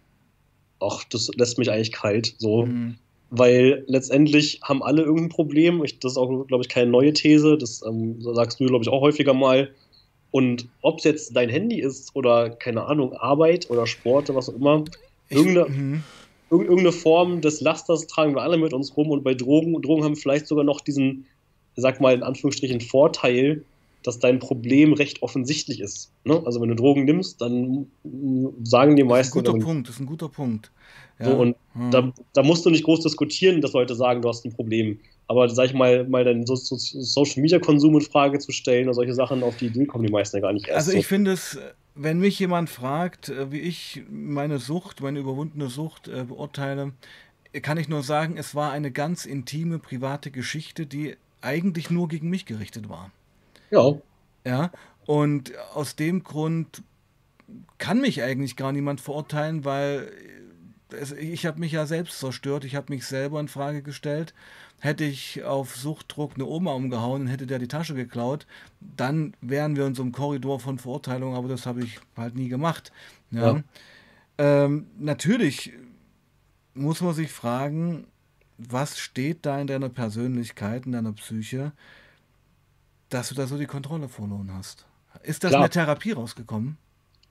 Ach, das lässt mich eigentlich kalt, so. Mhm. Weil letztendlich haben alle irgendein Problem. Ich, das ist auch, glaube ich, keine neue These. Das ähm, sagst du, glaube ich, auch häufiger mal. Und ob es jetzt dein Handy ist oder, keine Ahnung, Arbeit oder Sport oder was auch immer, Ich, irgendeine, mhm. irg- irgendeine Form des Lasters tragen wir alle mit uns rum. Und bei Drogen, Drogen haben vielleicht sogar noch diesen, ich sag mal in Anführungsstrichen, Vorteil, dass dein Problem recht offensichtlich ist. Ne? Also wenn du Drogen nimmst, dann mm, sagen die Das ist ein meisten, guter oder Punkt. Das ist ein guter Punkt. so, Ja. und Mhm. da, da musst du nicht groß diskutieren, dass Leute sagen, du hast ein Problem. Aber sag ich mal, mal deinen so, so, Social Media Konsum in Frage zu stellen oder solche Sachen, auf die Idee kommen die meisten ja gar nicht erst. Also So. ich finde es, wenn mich jemand fragt, äh, wie ich meine Sucht, meine überwundene Sucht äh, beurteile, kann ich nur sagen, es war eine ganz intime, private Geschichte, die eigentlich nur gegen mich gerichtet war. Ja, Ja, und aus dem Grund kann mich eigentlich gar niemand verurteilen, weil es, ich habe mich ja selbst zerstört, ich habe mich selber in Frage gestellt. Hätte ich auf Suchtdruck eine Oma umgehauen und hätte der die Tasche geklaut, dann wären wir in so einem Korridor von Verurteilung, aber das habe ich halt nie gemacht. Ja. ja. Ähm, natürlich muss man sich fragen, was steht da in deiner Persönlichkeit, in deiner Psyche, dass du da so die Kontrolle verloren hast. Ist das in Klar. der Therapie rausgekommen?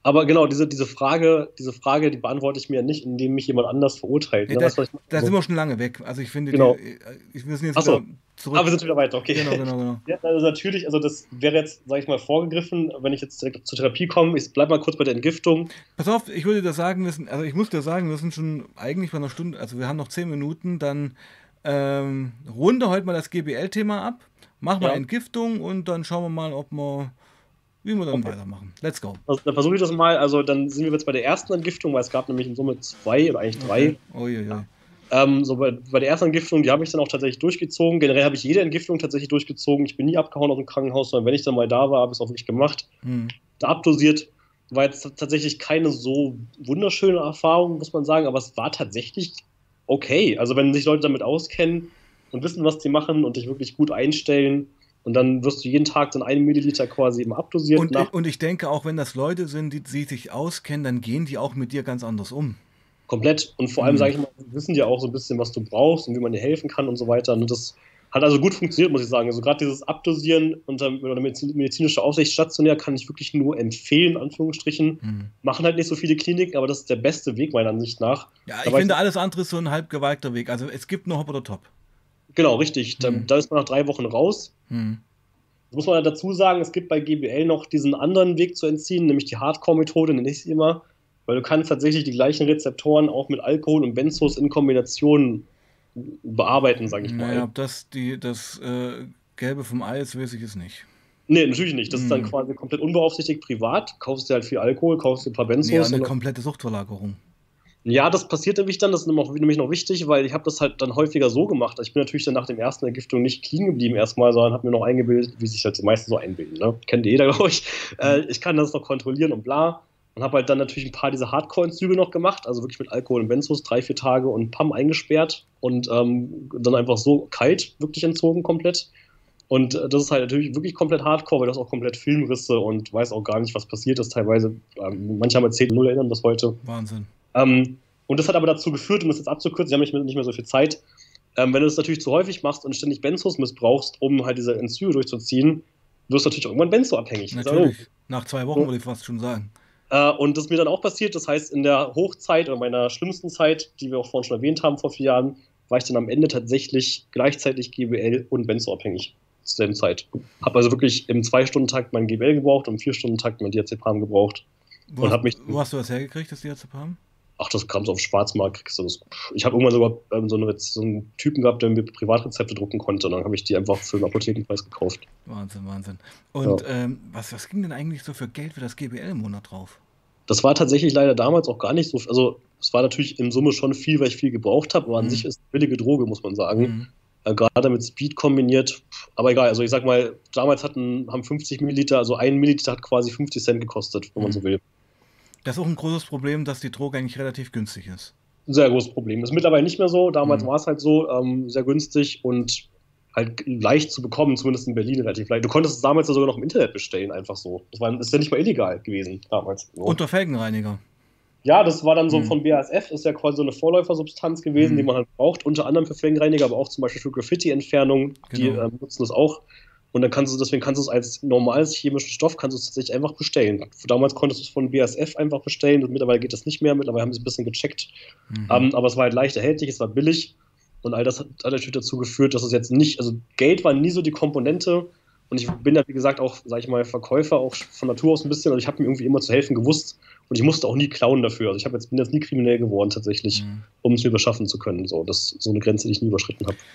Aber genau, diese, diese Frage, diese Frage, die beantworte ich mir nicht, indem mich jemand anders verurteilt. Nee, Ne? da, Was soll ich machen? da So, sind wir schon lange weg. Also ich finde, genau. die, ich, wir sind jetzt Achso. wieder Ah, wir zurück. sind wieder weiter, okay. Genau, genau, genau. Ja, also natürlich, also das wäre jetzt, sage ich mal, vorgegriffen, wenn ich jetzt direkt zur Therapie komme. Ich bleibe mal kurz bei der Entgiftung. Pass auf, ich würde dir sagen, wir sind, also ich muss dir sagen, wir sind schon eigentlich bei einer Stunde, also wir haben noch zehn Minuten, dann ähm, runde heute mal das G B L-Thema ab, mach mal Ja, Entgiftung und dann schauen wir mal, ob wir, wie wir dann okay. weitermachen. Let's go. Also, dann versuche ich das mal. Also dann sind wir jetzt bei der ersten Entgiftung, weil es gab nämlich in Summe zwei oder eigentlich Okay. drei. Uiuiui. Ähm, so bei, bei der ersten Entgiftung, die habe ich dann auch tatsächlich durchgezogen. Generell habe ich jede Entgiftung tatsächlich durchgezogen. Ich bin nie abgehauen aus dem Krankenhaus, sondern wenn ich dann mal da war, habe ich es auch wirklich gemacht. Hm. Da abdosiert. War jetzt tatsächlich keine so wunderschöne Erfahrung, muss man sagen, aber es war tatsächlich okay. Also wenn sich Leute damit auskennen und wissen, was die machen und dich wirklich gut einstellen und dann wirst du jeden Tag dann einen Milliliter quasi eben abdosiert. Und, nach und ich denke, auch wenn das Leute sind, die, die sich auskennen, dann gehen die auch mit dir ganz anders um. Komplett. Und vor allem, Hm. sage ich mal, die wissen ja auch so ein bisschen, was du brauchst und wie man dir helfen kann und so weiter. Und das hat also gut funktioniert, muss ich sagen. Also gerade dieses Abdosieren unter oder medizinische Aufsicht stationär kann ich wirklich nur empfehlen, in Anführungsstrichen. Hm. Machen halt nicht so viele Kliniken, aber das ist der beste Weg meiner Ansicht nach. Ja, Da ich weiß finde, alles andere ist so ein halb gewagter Weg. Also es gibt nur Hop oder Top. Genau, richtig. Da, Hm. da ist man nach drei Wochen raus. Hm. Das muss man dazu sagen, es gibt bei G B L noch diesen anderen Weg zu entziehen, nämlich die Hardcore-Methode, nenne ich sie immer. Weil du kannst tatsächlich die gleichen Rezeptoren auch mit Alkohol und Benzos in Kombination bearbeiten, sage ich Naja, mal. ob das die, das äh, Gelbe vom Ei ist, weiß ich es nicht. Nee, natürlich nicht. Das ist dann Hm. quasi komplett unbeaufsichtigt privat. Kaufst dir halt viel Alkohol, kaufst dir ein paar Nee, Benzos. eine und- komplette Suchtverlagerung. Ja, das passiert nämlich dann. Das ist nämlich auch- nämlich noch wichtig, weil ich habe das halt dann häufiger so gemacht. Ich bin natürlich dann nach dem ersten Entgiftung nicht clean geblieben erstmal, sondern habe mir noch eingebildet, wie sich halt die meisten so einbilden. Ne? Kennt jeder, glaube ich. Äh, ich kann das noch kontrollieren und bla. Und habe halt dann natürlich ein paar dieser Hardcore-Enzyme noch gemacht, also wirklich mit Alkohol und Benzos, drei, vier Tage und P A M eingesperrt und ähm, dann einfach so kalt wirklich entzogen komplett. Und äh, das ist halt natürlich wirklich komplett Hardcore, weil das auch komplett Filmrisse und weiß auch gar nicht, was passiert ist teilweise. Ähm, manche haben erzählt, null erinnern das heute. Wahnsinn. Ähm, und das hat aber dazu geführt, um das jetzt abzukürzen, sie haben nicht mehr, nicht mehr so viel Zeit, ähm, wenn du das natürlich zu häufig machst und ständig Benzos missbrauchst, um halt diese Enzyme durchzuziehen, wirst du natürlich auch irgendwann Benzo-abhängig. Natürlich. Nach zwei Wochen würde ich fast schon sagen. Äh, und das ist mir dann auch passiert, das heißt, in der Hochzeit oder meiner schlimmsten Zeit, die wir auch vorhin schon erwähnt haben, vor vier Jahren, war ich dann am Ende tatsächlich gleichzeitig G B L und Benzo-abhängig zu der Zeit. Habe also wirklich im zwei-Stunden-Takt mein G B L gebraucht und im vier-Stunden-Takt mein Diazepam gebraucht. Wo, Und hast, hab mich, wo hast du das hergekriegt, das Diazepam? ach, das kam so auf Schwarzmarkt, kriegst du das. Ich habe irgendwann sogar ähm, so, eine, so einen Typen gehabt, der mir Privatrezepte drucken konnte. Und dann habe ich die einfach für den Apothekenpreis gekauft. Wahnsinn, Wahnsinn. Und Ja. ähm, was, was ging denn eigentlich so für Geld für das G B L im Monat drauf? Das war tatsächlich leider damals auch gar nicht so. Also, es war natürlich in Summe schon viel, weil ich viel gebraucht habe, aber an Mhm. sich ist es eine billige Droge, muss man sagen. Mhm. Äh, gerade mit Speed kombiniert. Aber egal, also ich sag mal, damals hatten, haben fünfzig Milliliter, also ein Milliliter hat quasi fünfzig Cent gekostet, wenn man Mhm. so will. Das ist auch ein großes Problem, dass die Droge eigentlich relativ günstig ist. Ein sehr großes Problem. Ist mittlerweile nicht mehr so. Damals Mhm. war es halt so, ähm, sehr günstig und halt leicht zu bekommen, zumindest in Berlin relativ leicht. Du konntest es damals ja sogar noch im Internet bestellen, einfach so. Das war, das ist ja nicht mal illegal gewesen damals. So. Unter Felgenreiniger. Ja, das war dann so Mhm. von B A S F, ist ja quasi so eine Vorläufersubstanz gewesen, Mhm. die man halt braucht, unter anderem für Felgenreiniger, aber auch zum Beispiel für Graffiti-Entfernung, die Genau. ähm, nutzen das auch. Und dann kannst du, deswegen kannst du es als normales chemischen Stoff, kannst du es tatsächlich einfach bestellen. Damals konntest du es von B A S F einfach bestellen und mittlerweile geht das nicht mehr, mittlerweile haben sie es ein bisschen gecheckt. Mhm. Ähm, aber es war halt leicht erhältlich, es war billig und all das hat, hat natürlich dazu geführt, dass es jetzt nicht, also Geld war nie so die Komponente und ich bin ja, wie gesagt, auch, sag ich mal, Verkäufer, auch von Natur aus ein bisschen, also ich habe mir irgendwie immer zu helfen gewusst und ich musste auch nie klauen dafür. Also ich hab jetzt, bin jetzt nie kriminell geworden tatsächlich, Mhm. um es mir überschaffen zu können. So, das ist so eine Grenze, die ich nie überschritten habe.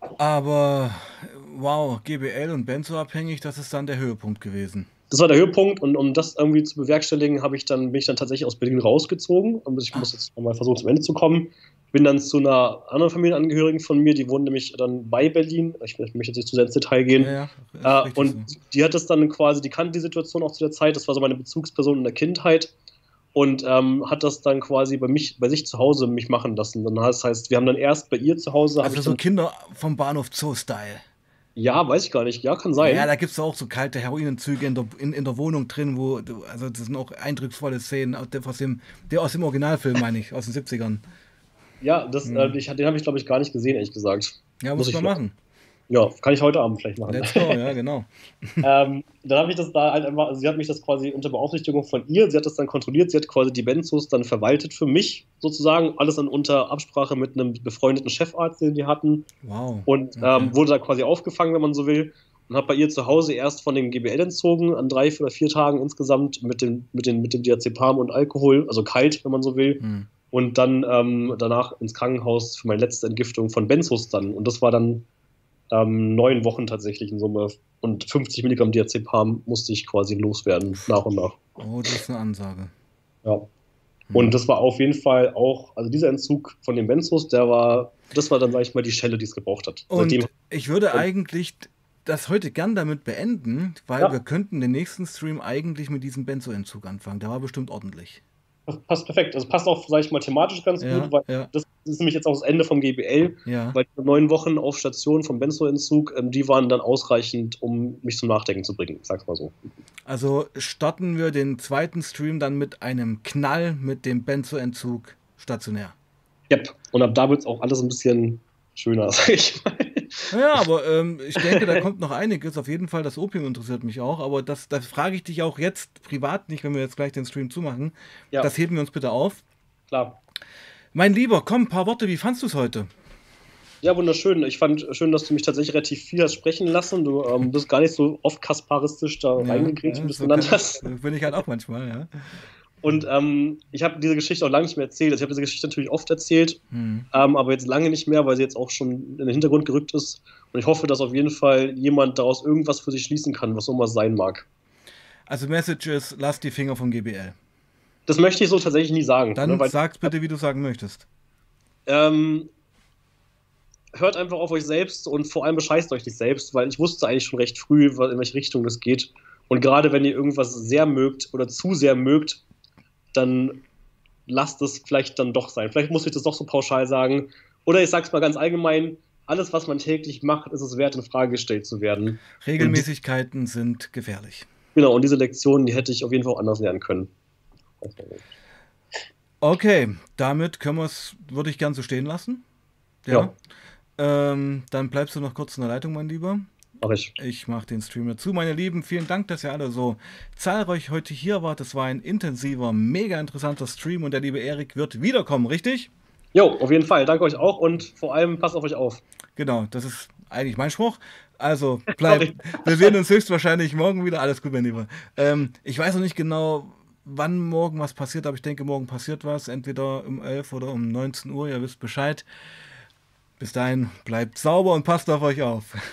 Aber wow, G B L und Benzo-abhängig, das ist dann der Höhepunkt gewesen. Das war der Höhepunkt und um das irgendwie zu bewerkstelligen, habe ich dann, bin ich dann tatsächlich aus Berlin rausgezogen und ich muss jetzt nochmal versuchen, zum Ende zu kommen. Bin dann zu einer anderen Familienangehörigen von mir, die wohnen nämlich dann bei Berlin. Ich, ich möchte jetzt nicht zu sehr ins Detail gehen. Ja, ja, ist Äh, richtig und so. die hat das dann quasi, die kannte die Situation auch zu der Zeit, das war so meine Bezugsperson in der Kindheit und ähm, hat das dann quasi bei mich, bei sich zu Hause mich machen lassen. Dann heißt, heißt wir haben dann erst bei ihr zu Hause, habe Also ich so dann, Kinder vom Bahnhof Zoo-Style. ja, weiß ich gar nicht, ja, kann sein. Ja, da gibt es auch so kalte Heroinenzüge in der, in, in der Wohnung drin, wo, du- also das sind auch eindrucksvolle Szenen aus dem, aus dem, der aus dem Originalfilm, meine ich, aus den siebzigern. Ja, das, Hm. äh, ich, den habe ich, glaube ich, gar nicht gesehen, ehrlich gesagt. Ja, Muss muss ich man vielleicht- machen. Ja, kann ich heute Abend vielleicht machen. Let's go, ja, genau. ähm, dann habe ich das da halt einfach, also sie hat mich das quasi unter Beaufsichtigung von ihr, sie hat das dann kontrolliert, sie hat quasi die Benzos dann verwaltet für mich sozusagen, alles dann unter Absprache mit einem befreundeten Chefarzt, den die hatten. Wow. Und Okay. ähm, wurde da quasi aufgefangen, wenn man so will. Und habe bei ihr zu Hause erst von dem G B L entzogen, an drei oder vier Tagen insgesamt mit dem, mit dem, mit dem Diazepam und Alkohol, also kalt, wenn man so will. Hm. Und dann ähm, danach ins Krankenhaus für meine letzte Entgiftung von Benzos dann. Und das war dann ähm, neun Wochen tatsächlich in Summe. Und fünfzig Milligramm Diazepam musste ich quasi loswerden, nach und nach. Oh, das ist eine Ansage. Ja. Hm. Und das war auf jeden Fall auch, also dieser Entzug von den Benzos, der war, das war dann, sag ich mal, die Schelle, die es gebraucht hat. Und Seitdem, ich würde eigentlich das heute gern damit beenden, weil ja. wir könnten den nächsten Stream eigentlich mit diesem Benzo-Entzug anfangen. Der war bestimmt ordentlich. Das passt perfekt. Also passt auch, sag ich mal, thematisch ganz ja, gut, weil ja. das ist nämlich jetzt auch das Ende vom G B L, ja. weil die neun Wochen auf Station vom Benzo-Entzug, ähm, die waren dann ausreichend, um mich zum Nachdenken zu bringen, ich sag's mal so. Also starten wir den zweiten Stream dann mit einem Knall mit dem Benzo-Entzug stationär. Yep. Und ab da wird's auch alles ein bisschen schöner, sag ich mal. Ja, aber ähm, ich denke, da kommt noch einiges. Auf jeden Fall, das Opium interessiert mich auch. Aber das, das frage ich dich auch jetzt privat nicht, wenn wir jetzt gleich den Stream zumachen. Ja. Das heben wir uns bitte auf. Klar. Mein Lieber, komm, ein paar Worte. Wie fandst du es heute? Ja, wunderschön. Ich fand schön, dass du mich tatsächlich relativ viel hast sprechen lassen. Du ähm, bist gar nicht so oft kasparistisch da ja, reingegrätscht, wie ja, du es genannt hast. Bin ich halt auch manchmal, ja. Und ähm, ich habe diese Geschichte auch lange nicht mehr erzählt. Also ich habe diese Geschichte natürlich oft erzählt, hm. ähm, aber jetzt lange nicht mehr, weil sie jetzt auch schon in den Hintergrund gerückt ist. Und ich hoffe, dass auf jeden Fall jemand daraus irgendwas für sich schließen kann, was auch mal sein mag. Also Message ist, lass die Finger vom G B L. Das möchte ich so tatsächlich nie sagen. Dann ne, weil, sag's bitte, wie du sagen möchtest. Ähm, hört einfach auf euch selbst und vor allem bescheißt euch nicht selbst, weil ich wusste eigentlich schon recht früh, in welche Richtung das geht. Und gerade wenn ihr irgendwas sehr mögt oder zu sehr mögt, dann lasst es vielleicht dann doch sein. Vielleicht muss ich das doch so pauschal sagen. Oder ich sag's mal ganz allgemein, alles, was man täglich macht, ist es wert, in Frage gestellt zu werden. Regelmäßigkeiten und, sind gefährlich. Genau, und diese Lektionen, die hätte ich auf jeden Fall auch anders lernen können. Okay, damit können wir es, würde ich gern so stehen lassen. Ja. ja. Ähm, dann bleibst du noch kurz in der Leitung, mein Lieber. Mach ich. Ich mache den Stream dazu. Meine Lieben, vielen Dank, dass ihr alle so zahlreich heute hier wart. Das war ein intensiver, mega interessanter Stream und der liebe Erik wird wiederkommen, richtig? Jo, auf jeden Fall. Danke euch auch und vor allem passt auf euch auf. Genau, das ist eigentlich mein Spruch. Also, bleibt. Wir sehen uns höchstwahrscheinlich morgen wieder. Alles gut, mein Lieber. Ähm, ich weiß noch nicht genau, wann morgen was passiert, aber ich denke, morgen passiert was. Entweder um elf oder um neunzehn Uhr. Ihr wisst Bescheid. Bis dahin, bleibt sauber und passt auf euch auf.